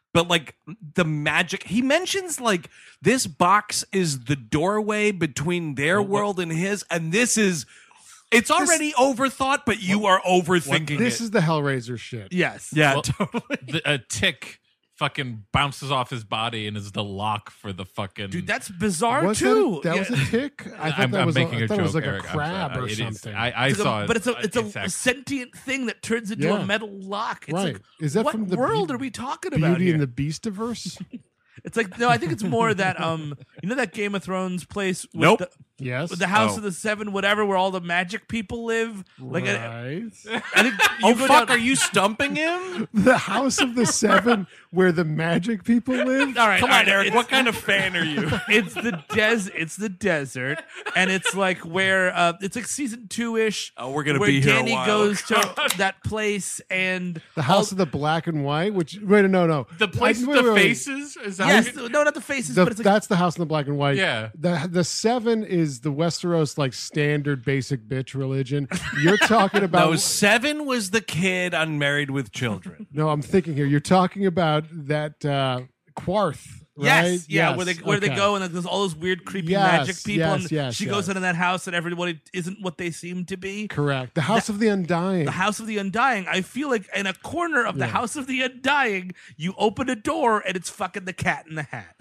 But like the magic, he mentions like this box is the doorway between their world and his, and this is, it's already overthought, but you are overthinking This it. is the Hellraiser shit. Yes. Yeah, Well, totally. The, a tick fucking bounces off his body and is the lock for the fucking. Dude, that's bizarre Was too. that, a, that Yeah. was a tick? I thought I'm, that I'm was, making a, I a thought joke. it was like Eric. a I'm crab sorry. or It is- something. I, I It's like saw a, it. but it's a it's a Exactly. sentient thing that turns into Yeah. a metal lock. It's Right. like, Is that what from the world Be- are we talking about Beauty here? and the Beastiverse? It's like no, I think it's more that um, you know that Game of Thrones place. With Nope. The, Yes. with the House Oh. of the Seven, whatever, where all the magic people live. Like, I, right. I think. Oh you go fuck! down- Are you stumping him? The House of the Seven, where the magic people live. All right, Come all on, right, Eric. it's- What kind of fan are you? It's the des. It's the desert, and it's like where uh, it's like season two ish. Oh, we're gonna where be here a Danny while. goes to that place, and The House of the Black and White, which wait, no, no, The place I- with wait, the wait, wait. faces? Is that yes, what you- no, not the faces, The- but it's like that's the House in the Black and White. Yeah. The the Seven is the Westeros like standard basic bitch religion. You're talking about No, Seven was the kid unmarried with children. No, I'm thinking here. You're talking about that uh, Quarth, right? yes, yeah, where they where they okay. go and like, there's all those weird, creepy Yes, magic people, yes, and yes, she yes. goes into that house, and everybody isn't what they seem to be. Correct. The House of the Undying. The House of the Undying. I feel like in a corner of the Yeah. House of the Undying, you open a door and it's fucking the Cat in the Hat.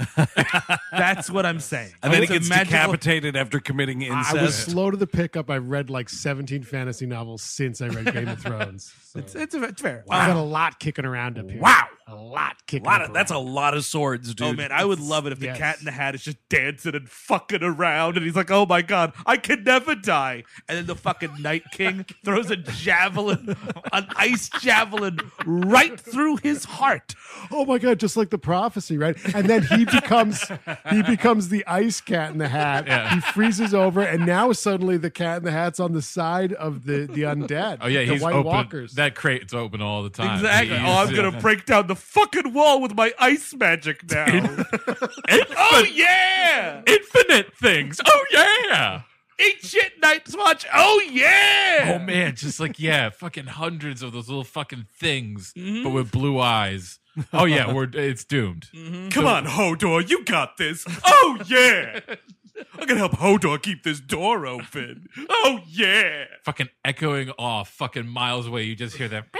That's what I'm saying. And then he It's a gets magical- decapitated after committing incest. I was slow to the pickup. I've read like seventeen fantasy novels since I read Game of Thrones. So. It's, it's, it's fair. I've got a lot kicking around up here. Wow. A lot kicking lot up of, that's a around. lot of swords, dude. Oh man, I would love it if the Yes. Cat in the Hat is just dancing and fucking around, and he's like, "Oh my god, I can never die!" And then the fucking Night King throws a javelin, an ice javelin, right through his heart. Oh my god, just like the prophecy, right? And then he becomes he becomes the ice cat in the hat. Yeah. He freezes over, and now suddenly the cat in the hat's on the side of the the undead. Oh yeah, the he's White open. Walkers. That crate's open all the time. Exactly. He- Oh, I'm he's- gonna break down the fucking wall with my ice magic now. Oh yeah! infinite things. Oh yeah. Eat shit, Night's Watch. Oh yeah! Oh man, just like yeah, fucking hundreds of those little fucking things, but with blue eyes. Oh yeah, we're it's doomed. Come on, Hodor, you got this. Oh yeah. I'm gonna help Hodor keep this door open. Oh yeah. Fucking echoing off, fucking miles away. You just hear that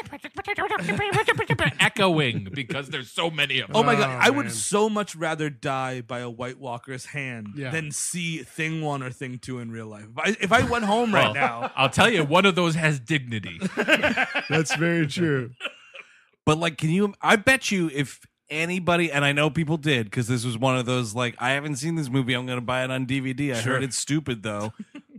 echoing because there's so many of them. Oh my god, Oh, I would man. so much rather die by a White Walker's hand Yeah. than see Thing One or Thing Two in real life. If I, if I went home right Well, now, I'll tell you, one of those has dignity. That's very true. But like, can you? I bet you if anybody, and I know people did, because this was one of those like, I haven't seen this movie, I'm gonna buy it on D V D. I Sure. heard it's stupid though.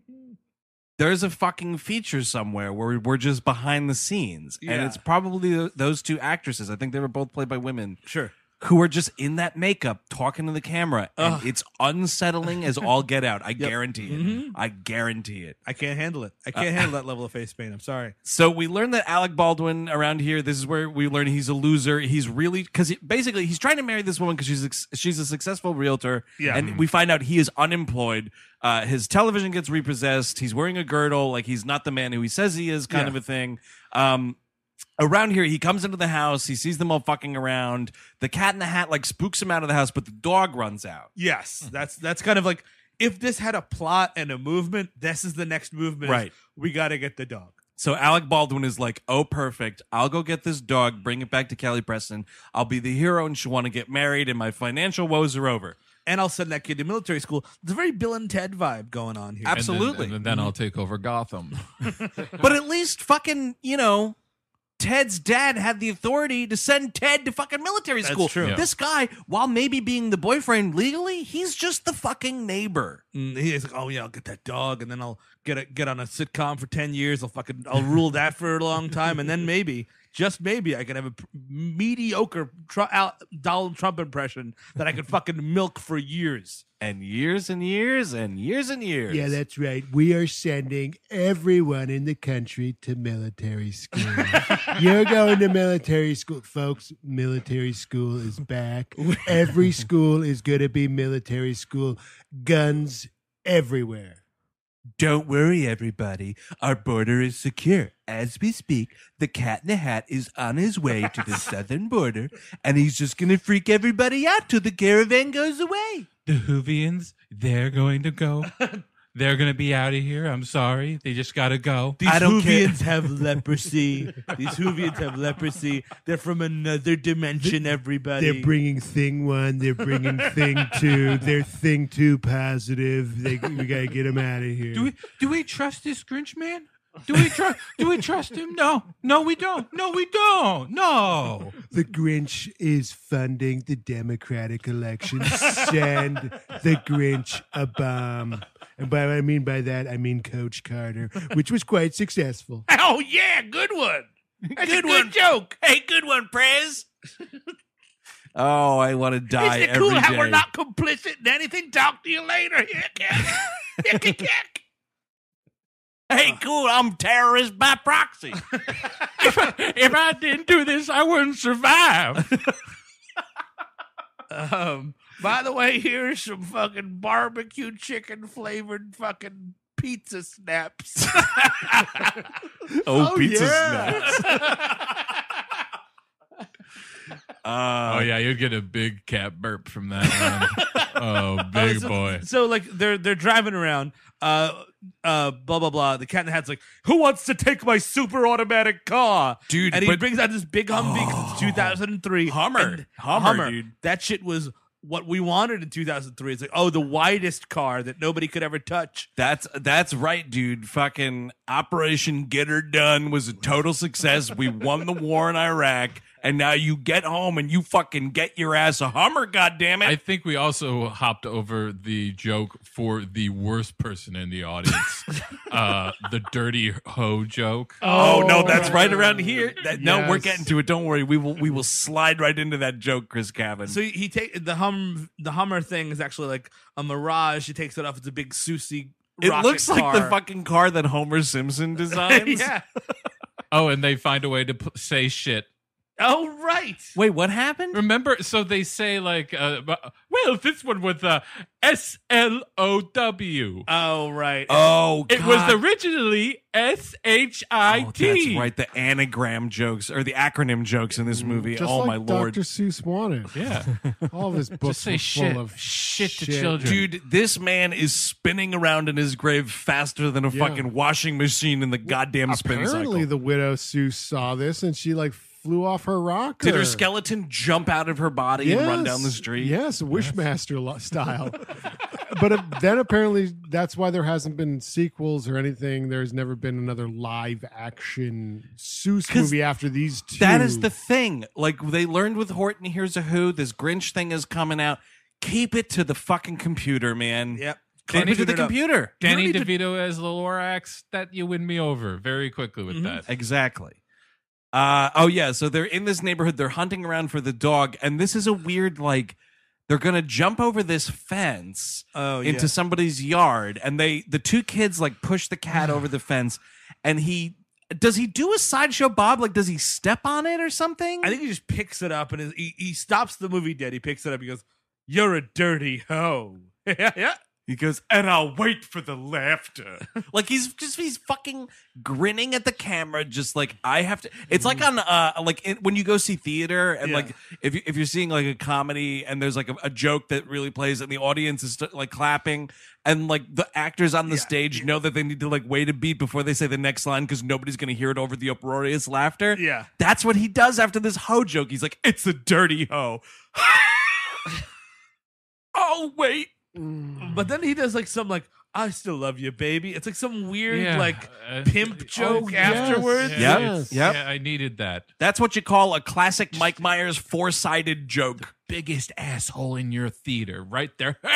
There's a fucking feature somewhere where we're just behind the scenes, and Yeah. it's probably th- those two actresses. I think they were both played by women. sure. Who are just in that makeup talking to the camera, and Ugh. it's unsettling as all get out. I guarantee it. Mhm. I guarantee it. I can't handle it. I can't handle that level of face paint. I'm sorry. So we learned that Alec Baldwin around here. This is where we learn he's a loser. He's really because he, basically he's trying to marry this woman because she's ex- she's a successful realtor. Yeah. and we find out he is unemployed. Uh, his television gets repossessed. He's wearing a girdle, like he's not the man who he says he is, kind Yeah. of a thing. Um, around here, he comes into the house. He sees them all fucking around. The Cat in the Hat like spooks him out of the house, but the dog runs out. Yes, that's that's kind of like if this had a plot and a movement, this is the next movement. is Right. We got to get the dog. So Alec Baldwin is like, oh, perfect. I'll go get this dog, bring it back to Kelly Preston. I'll be the hero, and she'll want to get married, and my financial woes are over. And I'll send that kid to military school. There's a very Bill and Ted vibe going on here. Absolutely. Absolutely. And then, and then I'll take over Gotham. But at least fucking, you know, Ted's dad had the authority to send Ted to fucking military That's school. true. Yeah. This guy, while maybe being the boyfriend legally, he's just the fucking neighbor. Mm, he's like, oh yeah, I'll get that dog, and then I'll get a, get on a sitcom for ten years. I'll fucking I'll rule that for a long time, and then maybe, just maybe, I can have a p- mediocre tr- Al- Donald Trump impression that I can fucking milk for years. And years and years and years and years. Yeah, that's right. We are sending everyone in the country to military school. You're going to military school, folks. Military school is back. Every school is going to be military school. Guns everywhere. Don't worry, everybody. Our border is secure. as we speak, the Cat in the Hat is on his way to the southern border, and he's just going to freak everybody out till the caravan goes away. The Whovians, they're going to go. They're going to be out of here. I'm sorry. They just got to go. These I don't care. Whovians have leprosy. These Whovians have leprosy. They're from another dimension, everybody. They're bringing thing one. They're bringing thing two. They're thing two positive. They, we got to get them out of here. Do we, do we trust this Grinch man? Do we trust? Do we trust him? No, no, we don't. No, we don't. No. The Grinch is funding the Democratic election. Send the Grinch a bomb. And by what I mean by that, I mean Coach Carter, which was quite successful. Oh, yeah, good one. That's Good a good one. joke. Hey, good one, Prez. Oh, I want to die Isn't it every cool how day. we're not complicit in anything? Talk to you later. Hick, hick. Hick, hick, hick. Hey, cool, I'm terrorist by proxy. if, I, if I didn't do this, I wouldn't survive. Um, by the way, here's some fucking barbecue chicken flavored fucking pizza snaps. Oh, Oh, pizza yeah. snaps. Uh, Oh yeah, you'd get a big cat burp from that one. Oh, big so, boy. So like they're they're driving around, uh, uh, blah blah blah. The Cat in the Hat's like, who wants to take my super automatic car, Dude, And he but- brings out this big Humvee because it's two thousand three Hummer. And Hummer, dude. That shit was what we wanted in two thousand three. It's like, oh, the widest car that nobody could ever touch. That's that's right, dude. Fucking Operation Get Her Done was a total success. We won the war in Iraq, and now you get home and you fucking get your ass a Hummer. Goddamn I it! think we also hopped over the joke for the worst person in the audience, uh, the dirty hoe joke. Oh, no, that's right around here. That, No, we're Yes. getting to it. Don't worry. We will we will slide right into that joke, Chris Cavan. So he, he take the hum the Hummer thing is actually like a Mirage. He takes it off. It's a big Susie. it rocket looks like the car. fucking car that Homer Simpson designs. Yeah. Oh, and they find a way to p- say shit. Oh right. Wait, what happened? Remember, so they say like, uh, well, this one was uh, S L O W. Oh right. Oh, It God. was originally S H I Oh, T. that's right. The anagram jokes or the acronym jokes in this movie. Just oh like my lord, Doctor Seuss wanted. Yeah. All of his books Just say were shit. full of Shit to shit. children. dude! This man is spinning around in his grave faster than a Yeah. fucking washing machine in the goddamn spin Apparently, cycle. the widow Seuss saw this and she like flew off her rocker. Did her skeleton jump out of her body and run Yes. down the street? Yes, Wishmaster lo- style. But uh, then apparently that's why there hasn't been sequels or anything. There's never been another live action Seuss 'Cause movie after these two. That is the thing. Like they learned with Horton Hears a Who, this Grinch thing is coming out. Keep it to the fucking computer, man. Yep. Keep it to the Tune it up. computer. Danny You don't need DeVito as the Lorax, that you win me over very quickly with that. Exactly. Uh, oh yeah, so they're in this neighborhood. They're hunting around for the dog, and this is a weird like. They're gonna jump over this fence Oh, into yeah. somebody's yard, and they the two kids like push the cat over the fence, and he does he do a sideshow Bob? Like, does he step on it or something? I think he just picks it up and is- he, he stops the movie dead. He picks it up. He goes, "You're a dirty hoe." yeah, yeah. He goes, and I'll wait for the laughter. Like he's just he's fucking grinning at the camera, just like I have to. It's like on uh like in, when you go see theater and Yeah. like if you, if you're seeing like a comedy and there's like a, a joke that really plays and the audience is st- like clapping and like the actors on the Yeah. stage know that they need to like wait a beat before they say the next line because nobody's gonna hear it over the uproarious laughter. Yeah. That's what he does after this hoe joke. He's like, it's a dirty hoe. Oh wait. But then he does like some like, "I still love you, baby." It's like some weird Yeah. like Uh, pimp joke yes. afterwards. Yeah. Yep. Yes. Yep. Yeah, I needed that. That's what you call a classic Mike Myers four-sided joke. Biggest asshole in your theater, right there. Oh,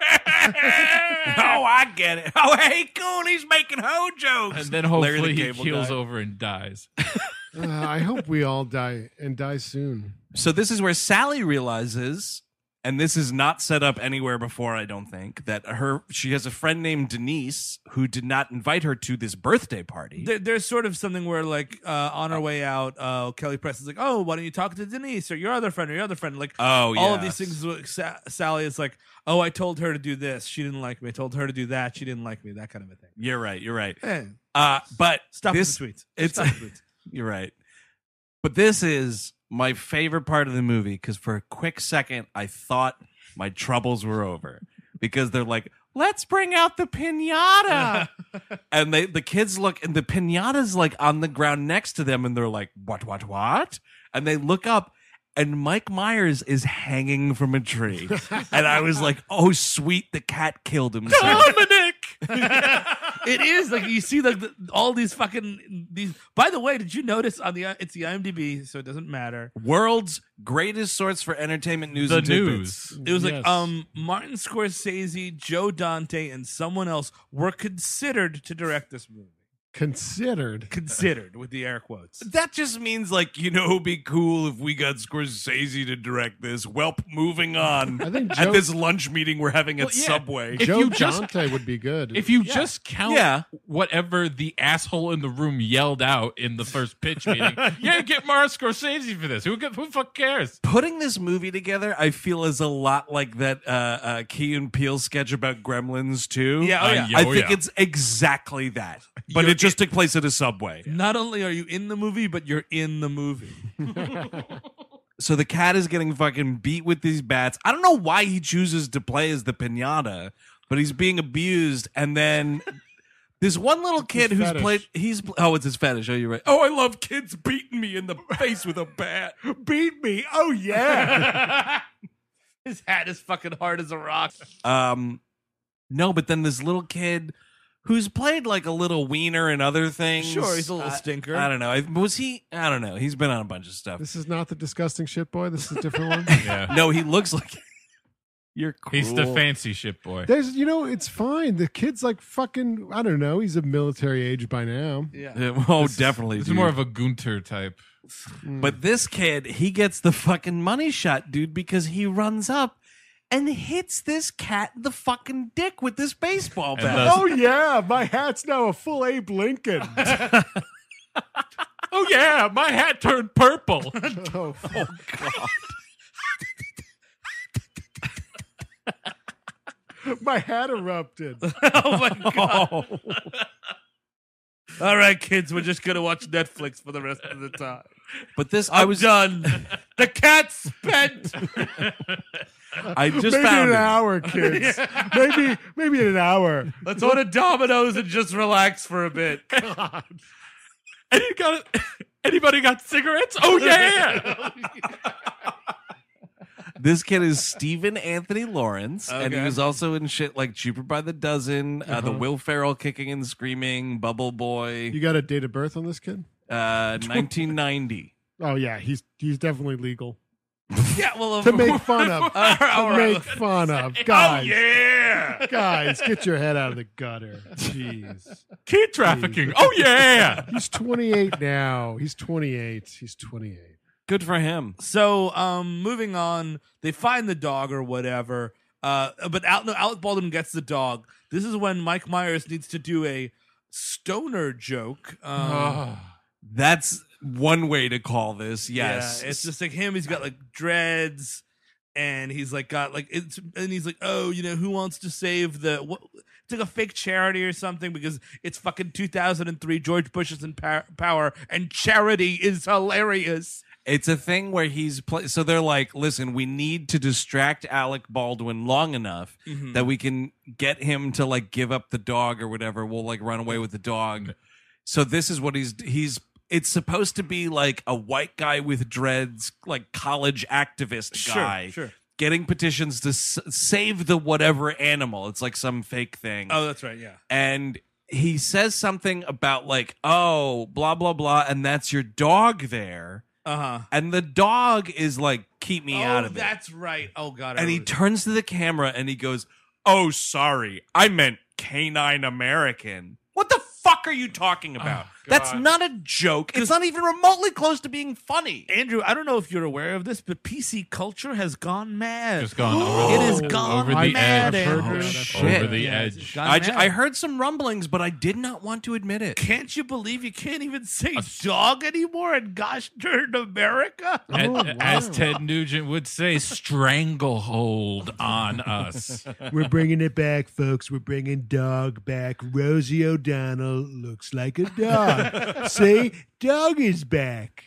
I get it. Oh, hey, cool. He's making hoe jokes. And then Larry the hopefully he Cable keels Guy. over and dies. Uh, I hope we all die and die soon. So this is where Sally realizes, and this is not set up anywhere before, I don't think, that her she has a friend named Denise who did not invite her to this birthday party. There, there's sort of something where, like, uh, on her way out, uh, Kelly Preston's like, "Oh, why don't you talk to Denise or your other friend or your other friend?" Like, Oh, all of yes. these things. With Sa- Sally is like, "Oh, I told her to do this. She didn't like me. I told her to do that. She didn't like me." That kind of a thing. You're right. You're right. Eh, Uh, but stop this, with the tweets. It's Stop the tweets. You're right. But this is my favorite part of the movie because for a quick second, I thought my troubles were over because they're like, let's bring out the pinata. And they the kids look, and the pinata's like on the ground next to them, and they're like, what, what, what? And they look up, and Mike Myers is hanging from a tree. And I was like, oh, sweet, the cat killed himself. Dominic. It is like you see like the, all these fucking these. By the way, did you notice on the it's the IMDb, so it doesn't matter. World's greatest source for entertainment news The and tidbits. news. It was Yes. like um Martin Scorsese, Joe Dante, and someone else were considered to direct this movie. Considered. Considered with the air quotes. That just means, like, you know, it'd be cool if we got Scorsese to direct this. Welp, moving on. I think At Joe, this lunch meeting we're having at Well, yeah. Subway. If Joe you just- Dante would be good. If you just count Yeah. whatever the asshole in the room yelled out in the first pitch meeting, yeah, get Martin Scorsese for this. Who who the fuck cares? Putting this movie together, I feel, is a lot like that uh, uh, Key and Peele sketch about Gremlins too. Yeah, oh, Uh, yeah. yeah. I Oh, think yeah. it's exactly that. But You're it just took place at a Subway. Not only are you in the movie, but you're in the movie. So the cat is getting fucking beat with these bats. I don't know why he chooses to play as the pinata, but he's being abused. And then this one little kid his who's fetish. played, he's, oh, it's his fetish. Oh, you're right. Oh, I love kids beating me in the face with a bat. beat me. Oh yeah. His hat is fucking hard as a rock. Um, no, but then this little kid who's played like a little wiener and other things. Sure, he's a little I- stinker. I don't know. I- Was he? I don't know. He's been on a bunch of stuff. This is not the disgusting shit boy. This is a different one. Yeah. No, he looks like you're cool. He's the fancy shit boy. There's, you know, it's fine. The kid's like fucking. I don't know. He's of military age by now. Yeah. Yeah, oh, definitely. This is dude. more of a Gunter type. But this kid, he gets the fucking money shot, dude, because he runs up and hits this cat in the fucking dick with this baseball And bat. the- Oh yeah, my hat's now a full Abe Lincoln. Oh yeah, my hat turned purple. oh, Oh, God. my hat erupted. Oh my god. Oh. All right, kids, we're just gonna watch Netflix for the rest of the time. But this, I I'm was, done. The cat's spent. I just maybe in found an him. hour, kids. maybe, maybe in an hour. Let's order Domino's and just relax for a bit. And you got anybody got cigarettes? Oh yeah. This kid is Stephen Anthony Lawrence, and he Okay. was also in shit like Cheaper by the Dozen, uh, the Uh-huh. Will Ferrell Kicking and Screaming, Bubble Boy, You got a date of birth on this kid? uh, nineteen ninety. Oh yeah, he's he's definitely legal Yeah, well, to make fun of. All to right. make fun of, guys. yeah. Guys, get your head out of the gutter. Jeez. Kid trafficking. Oh yeah. He's twenty-eight now. He's twenty-eight. He's twenty-eight. Good for him. So, um, moving on, they find the dog or whatever. Uh, but Al- no, Alec Baldwin gets the dog. This is when Mike Myers needs to do a stoner joke. Um, That's one way to call this. Yes. Yeah, it's just like him. He's got like dreads, and he's like got like it's, and he's like, oh, you know, who wants to save the? What, it's like a fake charity or something because it's fucking two thousand three. George Bush is in par- power, and charity is hilarious. It's a thing where he's play- so they're like, listen, we need to distract Alec Baldwin long enough Mm-hmm. that we can get him to like give up the dog or whatever. We'll like run away with the dog. So this is what he's he's. It's supposed to be like a white guy with dreads, like college activist guy, Sure, sure. getting petitions to s- save the whatever animal. It's like some fake thing. Oh, that's right. Yeah. And he says something about like, oh, blah blah blah, and that's your dog there. Uh huh. And the dog is like, keep me Oh, out of it. that's right. Oh God. I And he remember- turns to the camera and he goes, oh, sorry, I meant canine American. What the fuck are you talking about? Oh, That's God. not a joke. It's not even remotely close to being funny. Andrew, I don't know if you're aware of this, but P C culture has gone mad. Just gone over It the, has gone over the I've mad. edge. heard Andrew. that. Oh, shit. Over the Yeah, edge. it's gone I, j- mad. I heard some rumblings, but I did not want to admit it. Can't you believe you can't even say dog anymore in gosh darn America? And, Oh, As wow. Ted Nugent would say, stranglehold on us. We're bringing it back, folks. We're bringing dog back. Rosie O'Donnell looks like a dog. See, dog is back.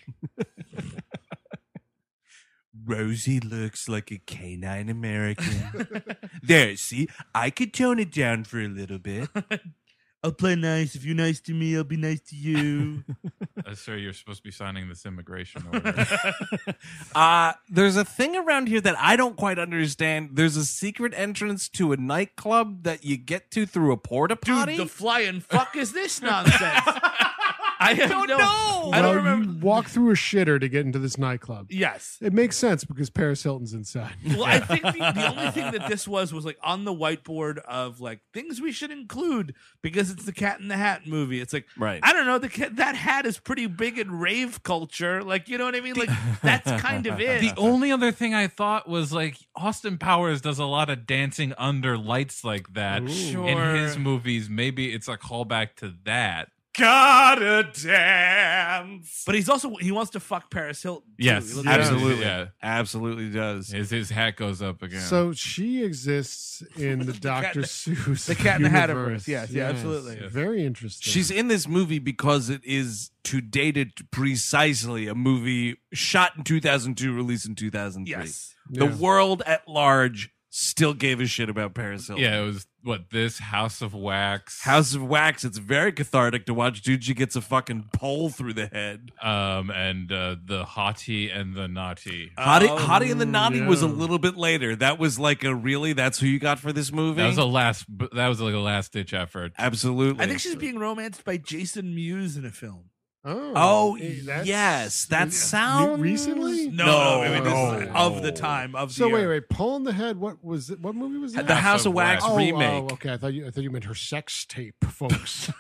Rosie looks like a canine American. There, see, I could tone it down for a little bit. I'll play nice. If you're nice to me, I'll be nice to you. Uh, sir, you're supposed to be signing this immigration order. Uh, there's a thing around here that I don't quite understand. There's a secret entrance to a nightclub that you get to through a porta potty. Dude, the flying fuck is this nonsense? I have don't no, know. I don't Well, remember. you walk through a shitter to get into this nightclub. Yes. It makes sense because Paris Hilton's inside. Well, I think the, the only thing that this was was like on the whiteboard of like things we should include because it's the Cat in the Hat movie. It's like, Right. I don't know, the cat, that hat is pretty big in rave culture. Like, you know what I mean? Like, that's kind of it. The only other thing I thought was like Austin Powers does a lot of dancing under lights like that in Sure. his movies. Maybe it's a callback to that. Gotta dance. But he's also he wants to fuck Paris Hilton. too. Yes, He looks- Yeah. Absolutely. Yeah. Absolutely does. His his hat goes up again. So she exists in the Doctor Cat- Seuss the Cat in the Hat universe. universe. Yes, yeah, absolutely. Yes. Very interesting. She's in this movie because it is, to date it precisely, a movie shot in two thousand two, released in two thousand three. Yes. The Yeah. world at large still gave a shit about Paris Hilton. yeah, it was what this House of Wax. House of Wax, it's very cathartic to watch. Dude, she gets a fucking pole through the head. um and uh, the Hottie and the Naughty. Hottie, Oh, Hottie and the Naughty was a yeah. little bit later. That was like a really, that's who you got for this movie? That was a last. That was like a last ditch effort. Absolutely. I think she's being romanced by Jason Mewes in a film. Oh, Oh, eh, that's- yes. That New- sounds... recently? No, No, I mean, this no. is of the time of So the wait, era. wait, Pole in the Head. What was it? What movie was that? The House House of of Wax Wax. oh, remake. oh, okay. I thought you. I thought you meant her sex tape, folks.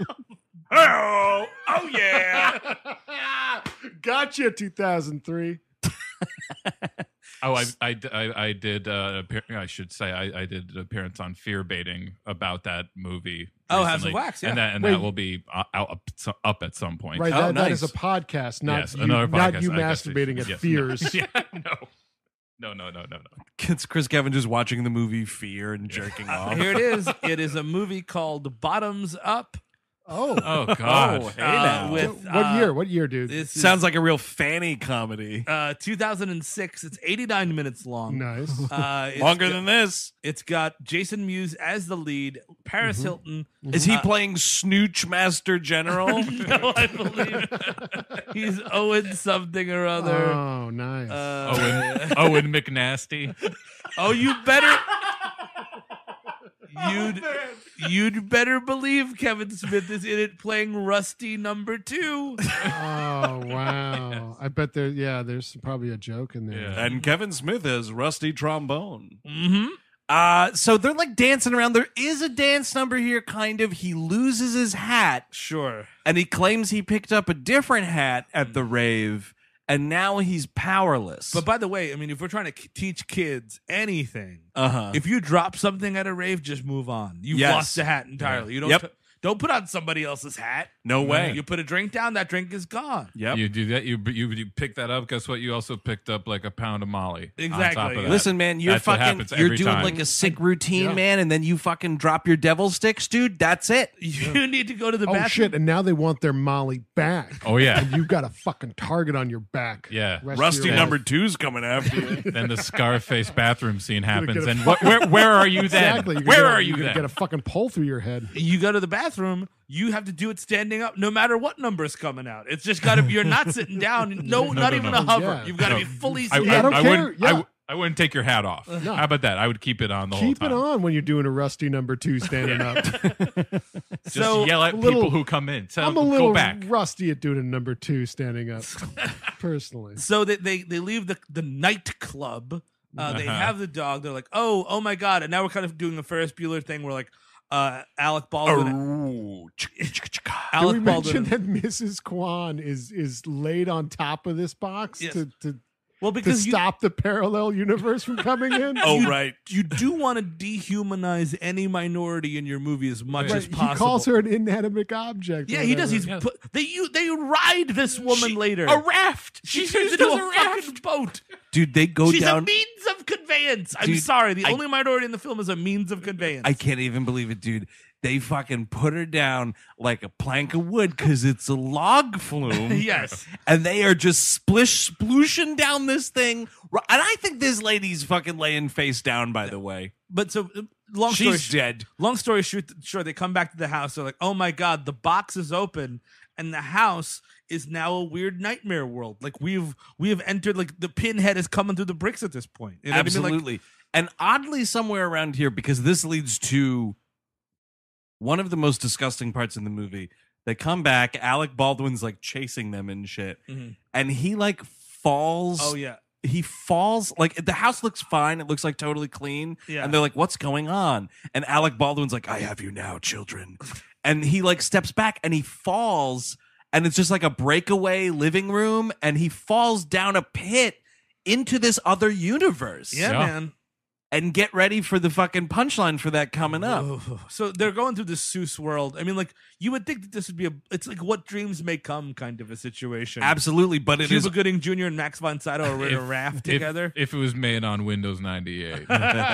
Oh, oh yeah. Gotcha. Two thousand three. Oh, I, I, I, I did. Uh, appear- I should say I, I did an appearance on Fear Baiting about that movie. Oh, House of recently. Wax, yeah. and that and Wait. that will be uh, out up, so- up at some point. Right. Oh, that, that is a nice. podcast, not Yes, you, another not podcast. you I guess we masturbating should- at yes, fears. No. Yeah, no, no, no, no, no, no. It's Chris Kevin just watching the movie Fear and jerking off. Here it is. It is a movie called Bottoms Up. Oh. Oh God. Oh, hey Uh, now. with, what uh, year? What year, dude? This is, Sounds like a real fanny comedy. uh, two thousand six. It's eighty-nine minutes long. Nice. Uh, it's Longer got- than this. It's got Jason Mewes as the lead, Paris Mm-hmm. Hilton. Is he Uh, playing Snooch Master General? No, I believe he's Owen something or other. Oh, nice. Uh, Owen, Owen McNasty. oh, you better. You'd you'd better believe Kevin Smith is in it playing Rusty number two. oh, wow. I bet there. Yeah, there's probably a joke in there. Yeah. And Kevin Smith has rusty trombone. Mm-hmm. Uh, so they're like dancing around. There is a dance number here, kind of. He loses his hat, Sure. and he claims he picked up a different hat at the rave, and now he's powerless. But by the way, I mean, if we're trying to k- teach kids anything, uh-huh. if you drop something at a rave, just move on. You've Yes. lost the hat entirely. You don't Yep. t- don't put on somebody else's hat. No way. You put a drink down, that drink is gone. Yep. You do that. You, you you pick that up. Guess what? You also picked up like a pound of Molly. on Exactly. top of that. Listen, man, you're That's what fucking, happens you're every doing time. like a sick routine, Yeah. man, and then you fucking drop your devil sticks, dude. That's it. You need to go to the Oh bathroom. shit! And now they want their Molly back. Oh yeah. And you've got a fucking target on your back. Yeah. Rest of Rusty your number life. two's coming after you. Then the Scarface bathroom scene happens, get a and what, where where are you then? Exactly. You're Where gonna, are you're you gonna then? Get a fucking pole through your head. You go to the bathroom, you have to do it standing up no matter what number's coming out. It's just got to be, you're not sitting down. No, No, not no, even no. a hover. Yeah. You've got to No. be fully I, seated. Yeah, I don't care. wouldn't. I, Yeah. w- I wouldn't take your hat off. No. How about that? I would keep it on the Keep whole it time. on when you're doing a Rusty number two standing up. Just So, yell at a little- people who come in. Tell I'm them a to little go back. rusty at doing a number two standing up, personally. So they, they, they leave the, the nightclub. Uh, They Uh-huh. have the dog. They're like, oh, oh my God. And now we're kind of doing a Ferris Bueller thing where like, uh, Alec Baldwin. Oh. Can we Alec mention Baldwin. that Missus Kwan is is laid on top of this box Yes. to, to Well, to because you, stop the parallel universe from coming in? Oh, you, right. you do want to dehumanize any minority in your movie as much Right, as he possible. calls her an inanimate object. or Yeah, he does. He's whatever. put, they you they ride this woman She- later. A raft. She She's turns used into as a, a fucking raft. boat. Dude, they go She's a down. means of conveyance. I'm Dude, sorry. The I- only minority in the film is a means of conveyance. I can't even believe it, dude. They fucking put her down like a plank of wood because it's a log flume. Yes. And they are just splish splooshing down this thing. And I think this lady's fucking laying face down, by the way. But so uh, long story She's dead. long story short, sure they come back to the house. They're like, oh my god, the box is open, and the house is now a weird nightmare world. Like we've we have entered. Like the pinhead is coming through the bricks at this point. You know what I mean? Like, Absolutely. And oddly, somewhere around here, because this leads to one of the most disgusting parts in the movie. They come back. Alec Baldwin's like chasing them and shit. Mhm. And he like falls. oh yeah, He falls. Like the house looks fine. It looks like totally clean. Yeah. And they're like, what's going on? And Alec Baldwin's like, I have you now, children. And he like steps back and he falls. And it's just like a breakaway living room. And he falls down a pit into this other universe. yeah, Yeah. man. And get ready for the fucking punchline for that coming up. Ugh. So they're going through the Seuss world. I mean, like you would think that this would be a. It's like what dreams may come kind of a situation. Absolutely, but it Cuba is. Gooding Junior and Max von Sydow are in a If- raft if- together. If it was made on Windows ninety-eight.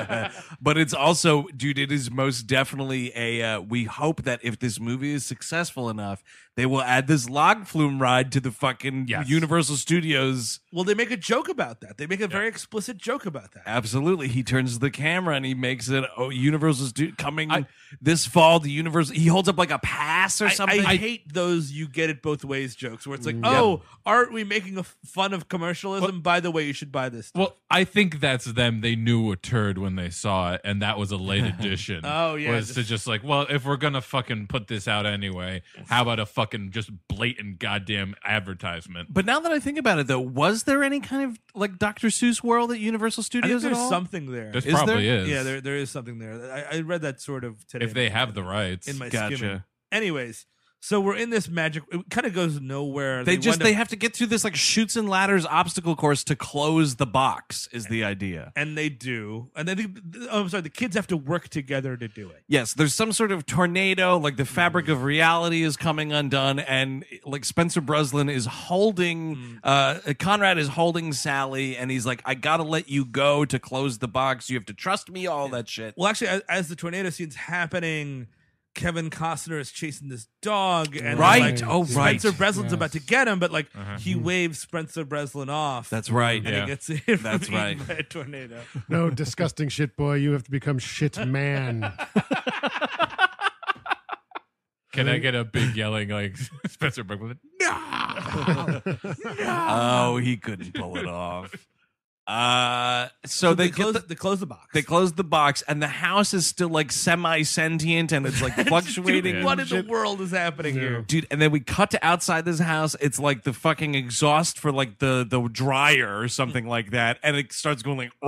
But it's also, dude, it is most definitely a. Uh, we hope that if this movie is successful enough, they will add this log flume ride to the fucking Yes. Universal Studios. Well, they make a joke about that. They make a very explicit joke about that. Absolutely, he turns the camera and he makes it. Oh, Universal Studio coming I- this fall. The Universal. He holds up like a pass or I, something. I hate those "you get it both ways" jokes where it's like, Yep. "Oh, aren't we making a f- fun of commercialism? By the way, you should buy this." Well, I think that's them. They knew a turd when they saw it, and that was a late addition. Oh, yeah, was to just- just like, well, if we're gonna fucking put this out anyway, how about a fucking just blatant goddamn advertisement? But now that I think about it, though, was there any kind of like Doctor Seuss world at Universal I think Studios at there's all? something there. This Is probably there? is. Yeah, there there is something there. I, I read that sort of today. if they have the rights. in my Gotcha. skimming. Anyways, so we're in this magic. It kind of goes nowhere. They just wind they up- have to get through this like shoots and ladders obstacle course to close the box is the idea. and they do, and then they, oh, I'm sorry, the kids have to work together to do it. Yes, there's some sort of tornado, like the fabric of reality is coming undone, and like Spencer Breslin is holding, uh, Conrad is holding Sally, and he's like, I gotta let you go to close the box. You have to trust me, all that shit. Well, actually, as, as the tornado scene's happening, Kevin Costner is chasing this dog, and Right. like, Oh, right. Spencer Breslin's Yes. about to get him, but like Uh-huh. he waves Spencer Breslin off. That's right. and Yeah. he gets hit from That's eaten right. by a tornado. No, disgusting shit boy. You have to become shit man. Can I get a big yelling like Spencer Brooklyn? Oh, he couldn't pull it off. Uh, so, So they, they, get close. the- they close the box. They close the box, and the house is still like semi-sentient, and it's like fluctuating. Dude, what in and the shit. world is happening here? Dude, and then we cut to outside this house. It's like the fucking exhaust for like the the dryer or something like that, and it starts going like,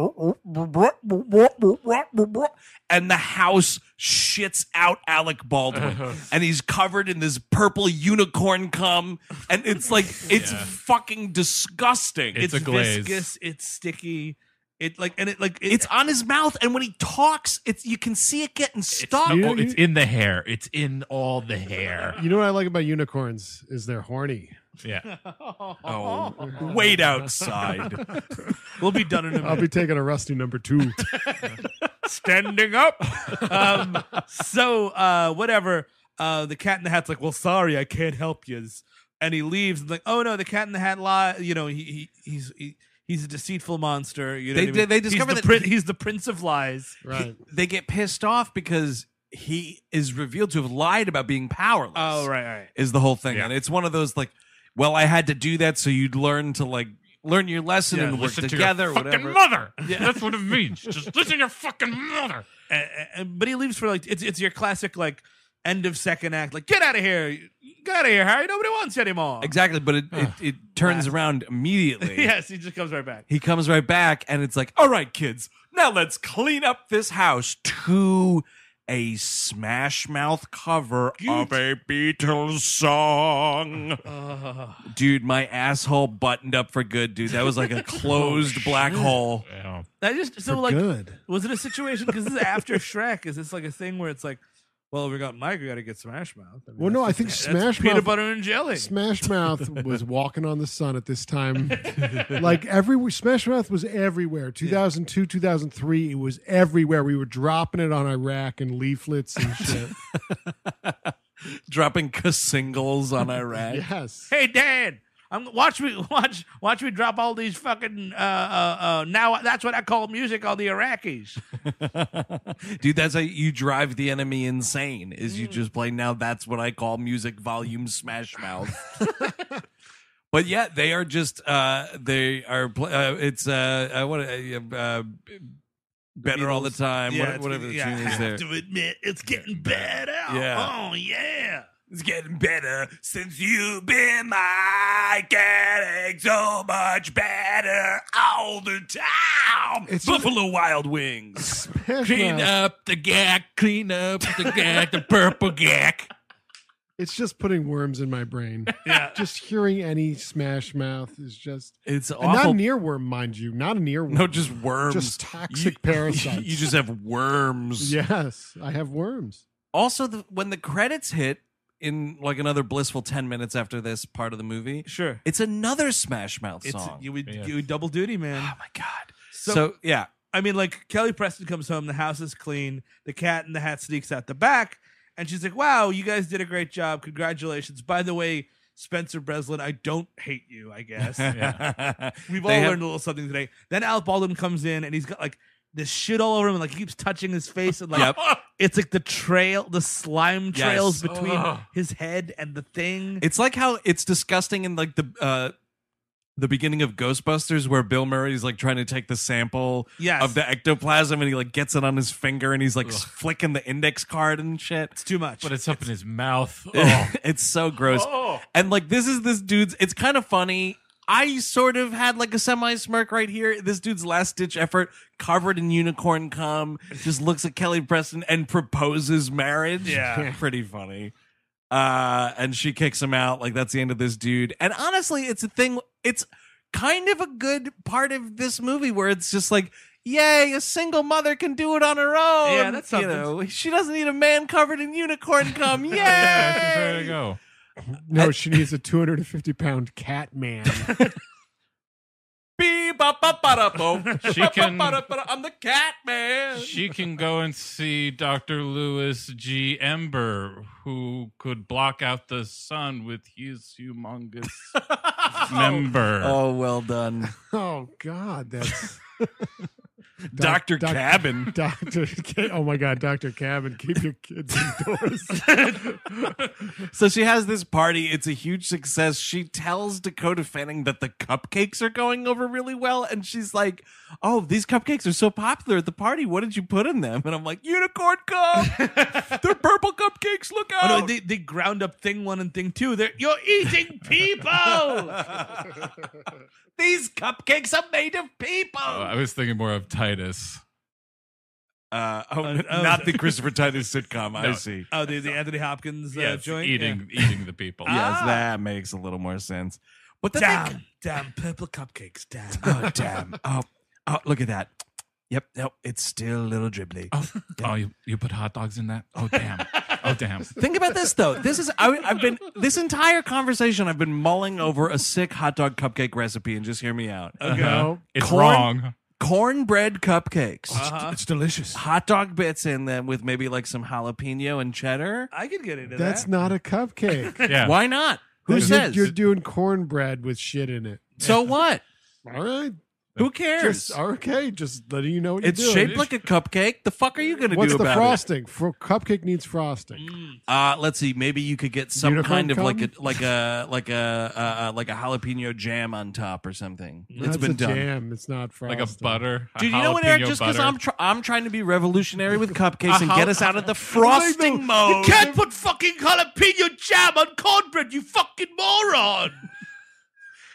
and the house shits out Alec Baldwin, and he's covered in this purple unicorn cum, and it's like it's Yeah. fucking disgusting. It's It's a glaze. viscous. It's sticky. It like and it like it, It's on his mouth, and when he talks, it's you can see it getting stuck. You- Oh, it's in the hair. It's in all the hair. You know what I like about unicorns is they're horny. Yeah. Oh, wait outside. we'll be done in a I'll minute. be taking a rusty number two. Standing up. um, so uh, whatever. Uh, the Cat in the Hat's like, well, sorry, I can't help yous, and he leaves. And like, oh no, the Cat in the Hat lie. You know, he, he he's he, he's a deceitful monster. You know, They- what I mean? they- they discover he's the that prin- he- he's the Prince of Lies. Right. They get pissed off because he is revealed to have lied about being powerless. Oh right, right. Is the whole thing, Yeah. and it's one of those like, well, I had to do that so you'd learn to like learn your lesson Yeah, and work Listen to together, your or fucking whatever. mother. That's what it means. Just listen to your fucking mother. And, and, but he leaves for like it's it's your classic like end of second act. Like, get out of here, get out of here, Harry. Nobody wants you anymore. Exactly, but it it, it turns around immediately. Yes, he just comes right back. He comes right back, and it's like, all right, kids, now let's clean up this house to a Smash Mouth cover of a Beatles song. Uh, Dude, my asshole buttoned up for good, dude. That was like a closed black hole. Yeah. I just so For like good. was it a situation because this is after Shrek? Is this like a thing where it's like, well, we got Mike, we got to get Smash Mouth. I mean, Well, no, that's I think just- Smash that's peanut Mouth- butter and jelly. Smash Mouth was walking on the sun at this time. Like every Smash Mouth was everywhere. two thousand two, two thousand three, it was everywhere. We were dropping it on Iraq and leaflets and shit. Dropping singles on Iraq. Yes. Hey, Dad, I'm watch me watch watch me drop all these fucking uh uh uh. Now that's what I call music on the Iraqis. Dude, that's how you drive the enemy insane, is you just play Now That's What I Call Music Volume Smash Mouth. But yeah, they are just uh they are pl- uh, it's uh, uh what uh, uh better all the time. Yeah, what, it's whatever getting- the yeah, tune I is have there. to admit, it's getting better. Yeah. Oh yeah. It's getting better since you've been my getting so much better all the time. It's Buffalo Wild Wings. Smash Clean Mouth, up the gack, clean up the gack, the purple gack. it's just putting worms in my brain. Yeah. Just hearing any Smash Mouth is just It's and not awful. an earworm, mind you, not an earworm. No, just worms. Just toxic You- parasites. You just have worms. Yes, I have worms. Also, the, when the credits hit in like another blissful ten minutes after this part of the movie, Sure. it's another Smash Mouth It's song. you would Yeah. you would double duty, man. Oh my god! So- So, yeah, I mean, like Kelly Preston comes home, the house is clean, the cat in the hat sneaks out the back, and she's like, "Wow, you guys did a great job! Congratulations! By the way, Spencer Breslin, I don't hate you. I guess we've all They have- learned a little something today." Then Alec Baldwin comes in, and he's got like this shit all over him, and like he keeps touching his face, and like Yep. it's like the trail, the slime trails Yes. between Ugh. his head and the thing. It's like how it's disgusting in like the uh the beginning of Ghostbusters where Bill Murray's like trying to take the sample Yes. of the ectoplasm and he like gets it on his finger and he's like flicking the index card and shit. It's too much. But it's up in his mouth. Oh. It's so gross. Oh. And like this is this dude's it's kind of funny. I sort of had like a semi smirk right here. This dude's last ditch effort, covered in unicorn cum, just looks at Kelly Preston and proposes marriage. Yeah. Pretty funny. Uh, and she kicks him out. Like that's the end of this dude. And honestly, it's a thing. It's kind of a good part of this movie where it's just like, yay, a single mother can do it on her own. Yeah, that's something. You know, she doesn't need a man covered in unicorn cum. Yay! Yeah, she's ready to go. No, she needs a two hundred fifty pound cat man. Beep, ba, ba, ba, da, bo. She Ba, ba, can- ba, da, ba, da. I'm the cat man. She can go and see Doctor Lewis G. Ember, who could block out the sun with his humongous member. Oh, well done. Oh God, that's Doctor Doc- Cabin. Doctor. Oh my God, Doctor Cabin, keep your kids indoors. So she has this party. It's a huge success. She tells Dakota Fanning that the cupcakes are going over really well. And she's like, oh, these cupcakes are so popular at the party. What did you put in them? And I'm like, unicorn cum. They're purple cupcakes. Look out. Oh no, they, they ground up thing one and thing two. They're you're eating people. These cupcakes are made of people. Oh, I was thinking more of Titus. Uh, oh, Uh, oh, not so- the Christopher Titus sitcom. I No. see. Oh, the, the Anthony Hopkins uh, Yes, joint. eating eating the people. Yes, Ah. that makes a little more sense. But the Yeah. thing- Damn, damn purple cupcakes. Damn. oh damn! Oh, oh, look at that. Yep, no, it's still a little dribbly. Oh, oh you, you put hot dogs in that? Oh, damn. Oh, damn. Think about this though. This is I, I've been this entire conversation. I've been mulling over a sick hot dog cupcake recipe, and just hear me out. Okay. No, It's Corn- wrong. Cornbread cupcakes, Uh-huh. it's delicious. hot dog bits in them with maybe like some jalapeno and cheddar. I could get into That's that. not a cupcake. Yeah. Why not? Who You're- says? you're doing cornbread with shit in it? So what? All right, Who cares? just okay. Just letting you know what It's you're doing. shaped like a cupcake. The fuck are you going to What's do the about frosting? For cupcake needs frosting. Mm. it? Uh, let's see. Maybe you could get some Unicorn kind of like a cum? like a like a uh, uh, like a jalapeno jam on top or something. It's That's been a done. jam. It's not frosting. Like a butter. a Dude, you know what, Eric? jalapeno Just because butter. I'm tr- I'm trying to be revolutionary with cupcakes A and jal- get us out of the frosting mode. You can't put fucking jalapeno jam on cornbread, you fucking moron.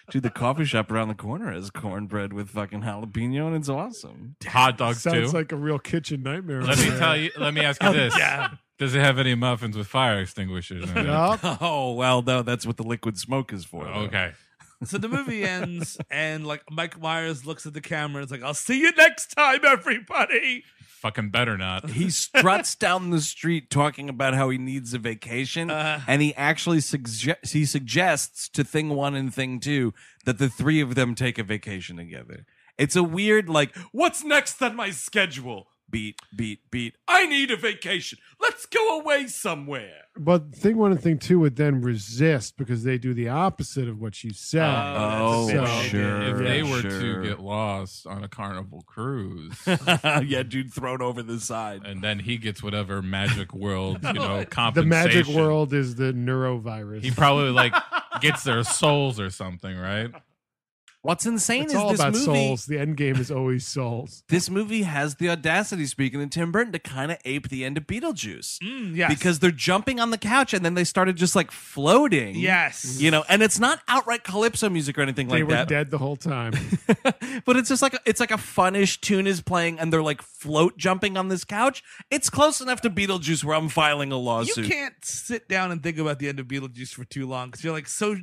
Dude, the coffee shop around the corner has cornbread with fucking jalapeno, and it's awesome. Hot dogs Sounds too. like a real kitchen nightmare. Let me tell you. Let me ask you this: yeah. Does it have any muffins with fire extinguishers? In it? Yup. Oh, well, no, that's what the liquid smoke is for. though. Okay. So the movie ends, and like Mike Myers looks at the camera and is like, "I'll see you next time, everybody." Fucking better not. He struts down the street talking about how he needs a vacation, Uh. and he actually sugge- he suggests to Thing One and Thing Two that the three of them take a vacation together. It's a weird, like, what's next on my schedule? Beat, beat, beat. I need a vacation. Let's go away somewhere. But thing one and thing two would then resist because they do the opposite of what you said. Oh, So- sure. If they were sure. to get lost on a carnival cruise, yeah, dude, thrown over the side. and then he gets whatever magic world, you know, the compensation. magic world is the neurovirus. He probably like gets their souls or something, right? What's insane it's is all this about movie. souls. The end game is always souls. This movie has the audacity, speaking of Tim Burton, to kind of ape the end of Beetlejuice. Mm, yes. Because they're jumping on the couch and then they started just like floating. Yes. You know, and it's not outright calypso music or anything They like were that. dead the whole time. But it's just like a, it's like a funnish tune is playing and they're like float jumping on this couch. It's close enough to Beetlejuice where I'm filing a you lawsuit. can't sit down and think about the end of Beetlejuice for too long because you're like so.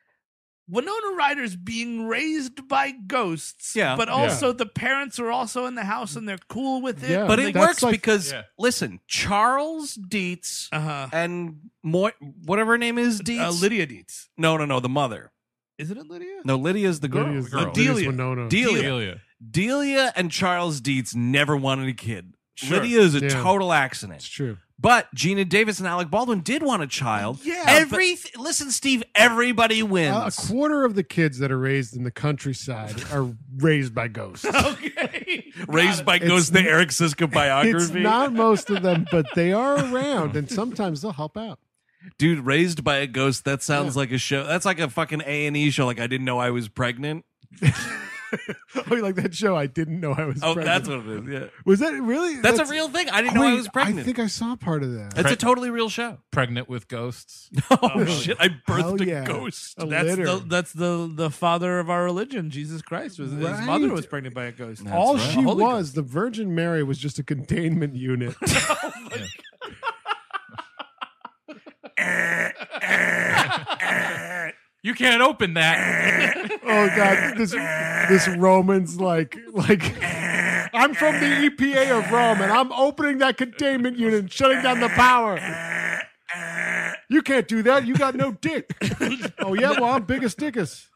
Winona Ryder's being raised by ghosts, Yeah. but also the parents are also in the house and they're cool with it. Yeah. But Like, it that's works like- because Yeah. listen, Charles Dietz uh-huh. and Moy, whatever her name is, Dietz. Uh, Lydia Dietz. no, no, no, the mother. Isn't it Lydia? No, Lydia's the girl. Lydia's- girl. Lydia's Delia. Winona. Delia. Delia. Delia and Charles Dietz never wanted a kid. Sure. Lydia is a Yeah. total accident. It's true. But Gina Davis and Alec Baldwin did want a child. Yeah, Every listen, Steve. Everybody wins. Uh, a quarter of the kids that are raised in the countryside are raised by ghosts. Okay. Raised by It's- Ghost, the Eric Siska biography. It's not most of them, but they are around, and sometimes they'll help out. Dude, Raised by a Ghost. That sounds like a show. That's like a fucking A and E show. Like I didn't know I was pregnant. Oh, you like that show? I didn't know I was Oh, pregnant. that's what it is. Yeah, Was that really? that's, a real thing. I didn't Oh, know I wait, was pregnant. I think I saw part of that. it's a totally real show. Pregnant with ghosts. Oh, shit! I birthed Hell a yeah. ghost. A That's litter. the that's the the father of our religion, Jesus Christ. Was his Right. mother was pregnant by a ghost. That's All right. she Holy was, the Virgin Mary, was just a containment unit. You can't open that. Oh god, this this Roman's like like I'm from the E P A of Rome and I'm opening that containment unit and shutting down the power. You can't do that. You got no dick. Oh yeah, well I'm biggest dickus.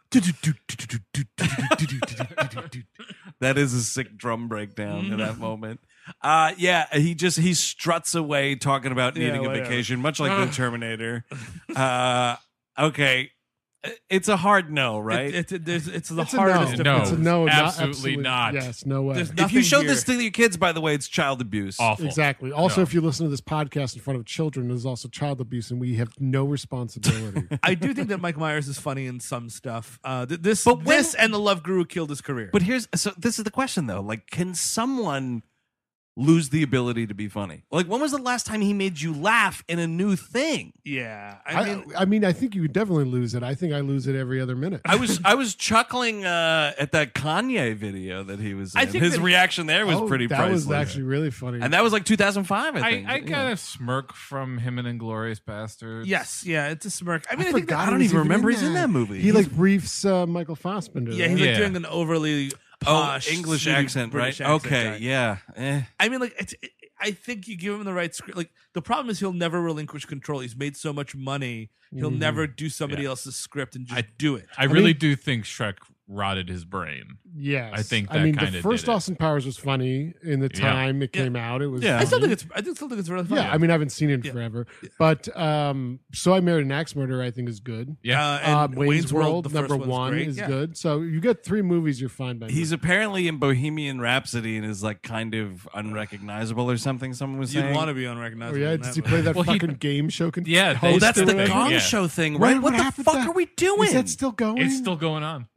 That is a sick drum breakdown in that moment. Uh, yeah, he just he struts away talking about Yeah, needing a whatever. vacation, much like the Terminator. Uh, okay, it's a hard no, right? It, it, there's, it's the It's a hardest. no. of No. It's a no's. no, not absolutely absolutely not. Yes, no way. There's if you nothing show here. this to your kids, by the way, it's child abuse. Awful. Exactly. Also, No. if you listen to this podcast in front of children, there's also child abuse, and we have no responsibility. I do think that Mike Myers is funny in some stuff. Uh, th- this, But when- this, and the Love Guru killed his career. But here's so this is the question though: like, can someone lose the ability to be funny? Like, when was the last time he made you laugh in a new thing? yeah, I I, mean, I mean, I think you would definitely lose it. I think I lose it every other minute. I was I was chuckling uh, at that Kanye video that he was in. I think His that- reaction there was Oh, pretty That priceless. was actually really funny. and that was like two thousand five, I I, think. I Yeah. got a smirk from him in Inglorious Bastards. yes, yeah, it's a smirk. I I mean, I, think forgot that, I he don't was even remember he's in that movie. He like briefs uh, Michael Fassbender. yeah, right? he's like Yeah. doing an overly oh, posh English snooty accent, right? British accent Okay, guy. yeah. Eh. I mean, like, it's, it, I think you give him the right script. Like, the problem is he'll never relinquish control. He's made so much money, he'll Mhm. never do somebody Yeah. else's script and just I- do it. I really mean- do think Shrek rotted his brain. Yes, I think I that mean, kinda the first did it. Austin Powers was funny in the Yeah. time it Yeah. came out. It was. Yeah. I still funny. think it's. I think- still think it's really funny. Yeah, I mean, I haven't seen it Yeah. forever, but um, So I Married an Axe Murderer, I think is good. Yeah. Uh, and Uh, Wayne's, World, the number first one's one, great. is Yeah. good. So you get three movies, you're fine by me. He's apparently in Bohemian Rhapsody and is like kind of unrecognizable or something. Someone was You'd saying. want to be Oh unrecognizable. yeah, in does that he movie. play that Well, he- fucking game show? Con- Yeah, they- Oh, host that's or the whatever? Gong Yeah. Show thing, Wait, right? What, the happened fuck to that? are we doing? Is that still going? It's still going on. Are you shit?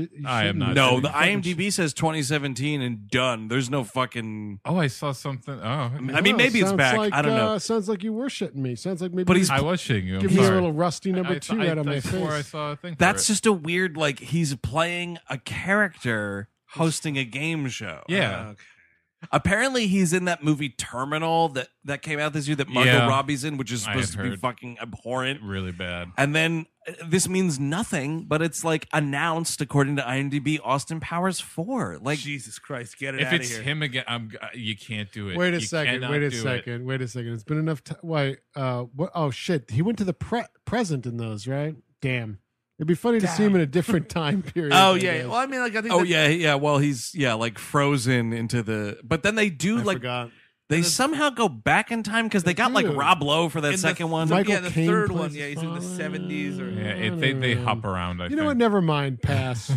should. You I am shouldn't. not No, sure. the IMDb says twenty seventeen and done. There's no fucking. Oh, I saw something. Oh, I mean, Oh, maybe it's sounds back. Like, I don't know. Uh, sounds like you were shitting me. Sounds like maybe. But you he's- I was shitting you. I'm give me a sorry. little rusty number I, two I, out of I, my I swore I face. saw a thing. That's for it. just a weird, like, he's playing a character hosting a game show. Yeah. Apparently, he's in that movie Terminal that, that came out this year that Margot Yeah. Robbie's in, which is I supposed had to be heard. fucking abhorrent. really bad. And then uh, this means nothing, but it's like announced according to IMDb, Austin Powers four. Like, Jesus Christ, get it If out of it's here. him again, I'm. uh, You can't do it. Wait a You second. cannot Wait a do it. second. Wait a second. It's been enough. T- wait. Uh. What? Oh shit. He went to the pre- present in those, right? Damn. It'd be funny to see him in a different time period. Oh I yeah. guess. Well, I mean, like I think. oh that- yeah, yeah. Well, he's yeah, like frozen into the. But then they do I like forgot. they somehow go back in time because they got like do. Rob Lowe for that in the second one. th- Michael yeah, the Caine third plays one. his Yeah, he's in the father. seventies or. Yeah, it, they they hop around. I You think. know what? Never mind. Pass.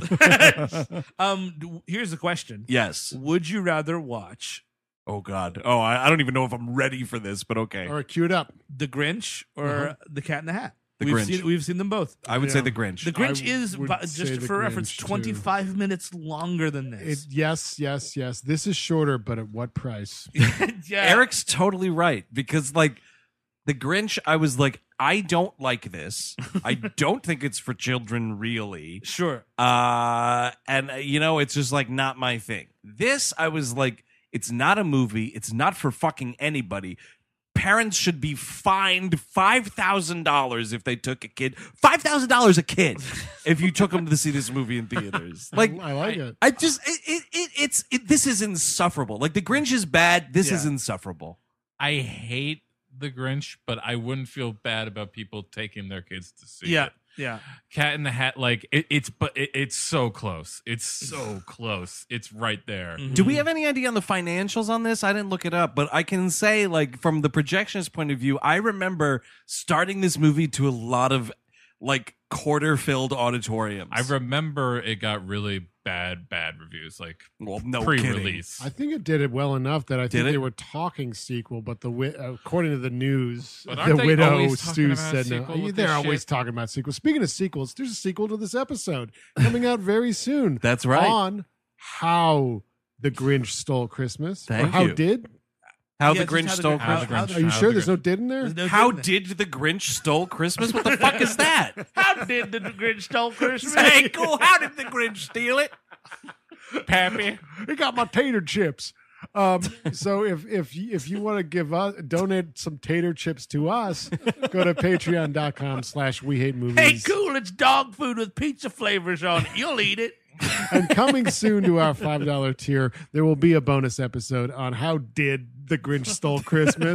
um. d- Here's the question: Yes. Would you rather watch Oh God. Oh, I, I don't even know if I'm ready for this, but okay. All right, cue it up. The Grinch or Uh-huh. The Cat in the Hat? The we've Grinch. Seen, we've seen them both. I would say Yeah. the Grinch. The Grinch I is, would bu- say just The for reference, Grinch, too. twenty-five minutes longer than It, this. yes, yes, yes. This is shorter, but at what price? yeah. Eric's totally right because like the Grinch, I was like, I don't like this. I don't think it's for children, really. Sure. Uh, and uh, you know, it's just like not my thing. This, I was like, it's not a movie. It's not for fucking anybody. Parents should be fined five thousand dollars if they took a kid. Five thousand dollars a kid if you took them to see this movie in theaters. Like, I like it. I just, it, it, it it's, it, this is insufferable. Like, The Grinch is bad. This is Yeah. insufferable. I hate the Grinch, but I wouldn't feel bad about people taking their kids to see Yeah. it. Yeah. Cat in the Hat, like it, it's, but it, it's so close. It's so close. It's right there. Do we have any idea on the financials on this? I didn't look it up, but I can say, like, from the projectionist point of view, I remember starting this movie to a lot of, like, quarter-filled auditoriums. I remember it got really bad, bad reviews, like well, no kidding. pre-release. I think it did it well enough that I Did think it? they were talking sequel, but the wi- according to the news, But the aren't they widow always talking Stu about said no. sequel with They're this always shit? talking about sequels. Speaking of sequels, there's a sequel to this episode coming out very soon. That's right. On How the Grinch Stole Christmas. Thank or How you. Did? How Yeah, the just Grinch how the Stole Grinch- how- Christmas. how the- Are you How sure the there's Grinch- no did in there? There's no How good- did the Grinch stole Christmas? What the fuck is that? How did the Grinch stole Christmas? Hey, cool. How did the Grinch steal it? Pappy. He got my tater chips. Um, so if if you, if you want to give us donate some tater chips to us, go to patreon.com slash we hate movies. Hey, cool, it's dog food with pizza flavors on it. You'll eat it. And coming soon to our five dollar tier, there will be a bonus episode on how did the Grinch stole Christmas.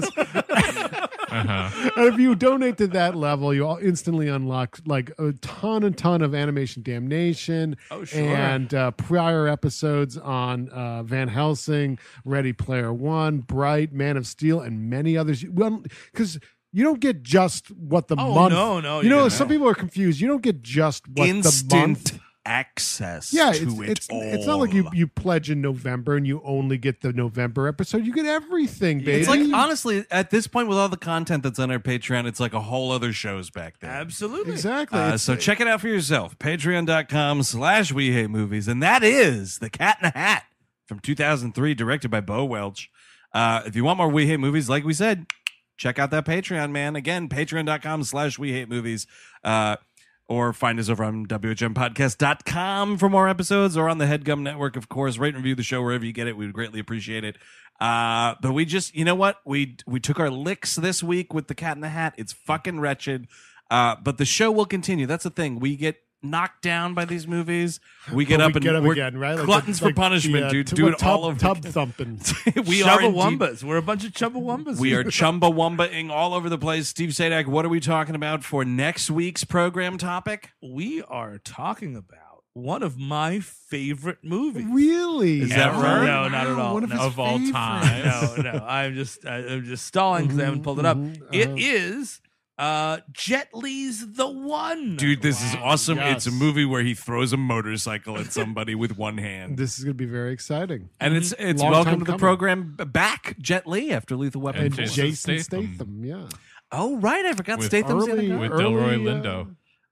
Uh-huh. And if you donate to that level, you'll instantly unlock like a ton and ton of animation damnation Oh, sure. and uh, prior episodes on uh, Van Helsing, Ready Player One, Bright, Man of Steel, and many others. Well, because you don't get just what the Oh, month. no, no, You you know, don't. some people are confused. You don't get just what the month. Instant access Yeah, to it's it it's, all. it's not like you, you pledge in November and you only get the November episode. You get everything, baby. It's like, honestly, at this point, with all the content that's on our Patreon, it's like a whole other show's back there. Absolutely. exactly. Uh, It's- so check it out for yourself. Patreon.com slash We Hate Movies. And that is The Cat in the Hat from two thousand three, directed by Bo Welch. Uh, if you want more We Hate Movies, like we said, check out that Patreon, man. Again, patreon.com slash We Hate Movies. Uh, or find us over on W H M podcast dot com for more episodes, or on the HeadGum Network, of course. Rate and review the show wherever you get it. We would greatly appreciate it. Uh, but we just, you know what? We we took our licks this week with The Cat in the Hat. It's fucking wretched. Uh, but the show will continue. That's the thing. We get knocked down by these movies. We get But up we and get up we're again, right? Like gluttons the- for like punishment, the, uh, dude. t- Do what it all tub, over tub again. thumping. we are indeed- Chumbawambas. We're a bunch of Chumbawambas. We are Chumbawambaing all over the place. Steve Sadak, what are we talking about for next week's program topic? we are talking about one of my favorite movies. Really? Is that Ever? right? No, not at Wow, all. one of No. his Of all favorites. time. no, no. I'm just, I, I'm just stalling because I haven't pulled it up. Mhm, It uh-huh. is uh, Jet Li's The One. Dude, this is awesome. yes. It's a movie where he throws a motorcycle at somebody with one hand. This is going to be very exciting. And it's it's Long welcome time to the coming. program back, Jet Li, after Lethal Weapon. And four. Jason Jason Statham. Statham, yeah. Oh, right. I forgot With Statham's in Early- it. With early, Delroy uh, Lindo.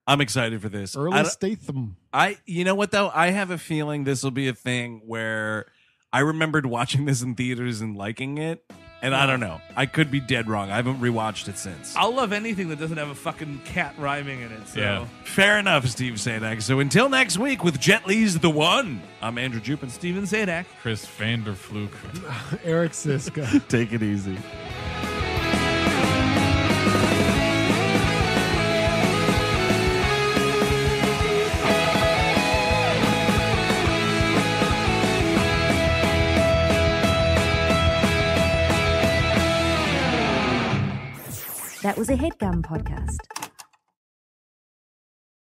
I'm excited for this. Early I don't- Statham. I, you know what though? I have a feeling this will be a thing where I remembered watching this in theaters and liking it, and I don't know. I could be dead wrong. I haven't rewatched it since. I'll love anything that doesn't have a fucking cat rhyming in it. So. Yeah. Fair enough, Steve Sadak. So until next week with Jet Li's The One, I'm Andrew Jupin. Steven Zadak. Chris Vanderfluke. Eric Siska. Take it easy. That was a HeadGum podcast.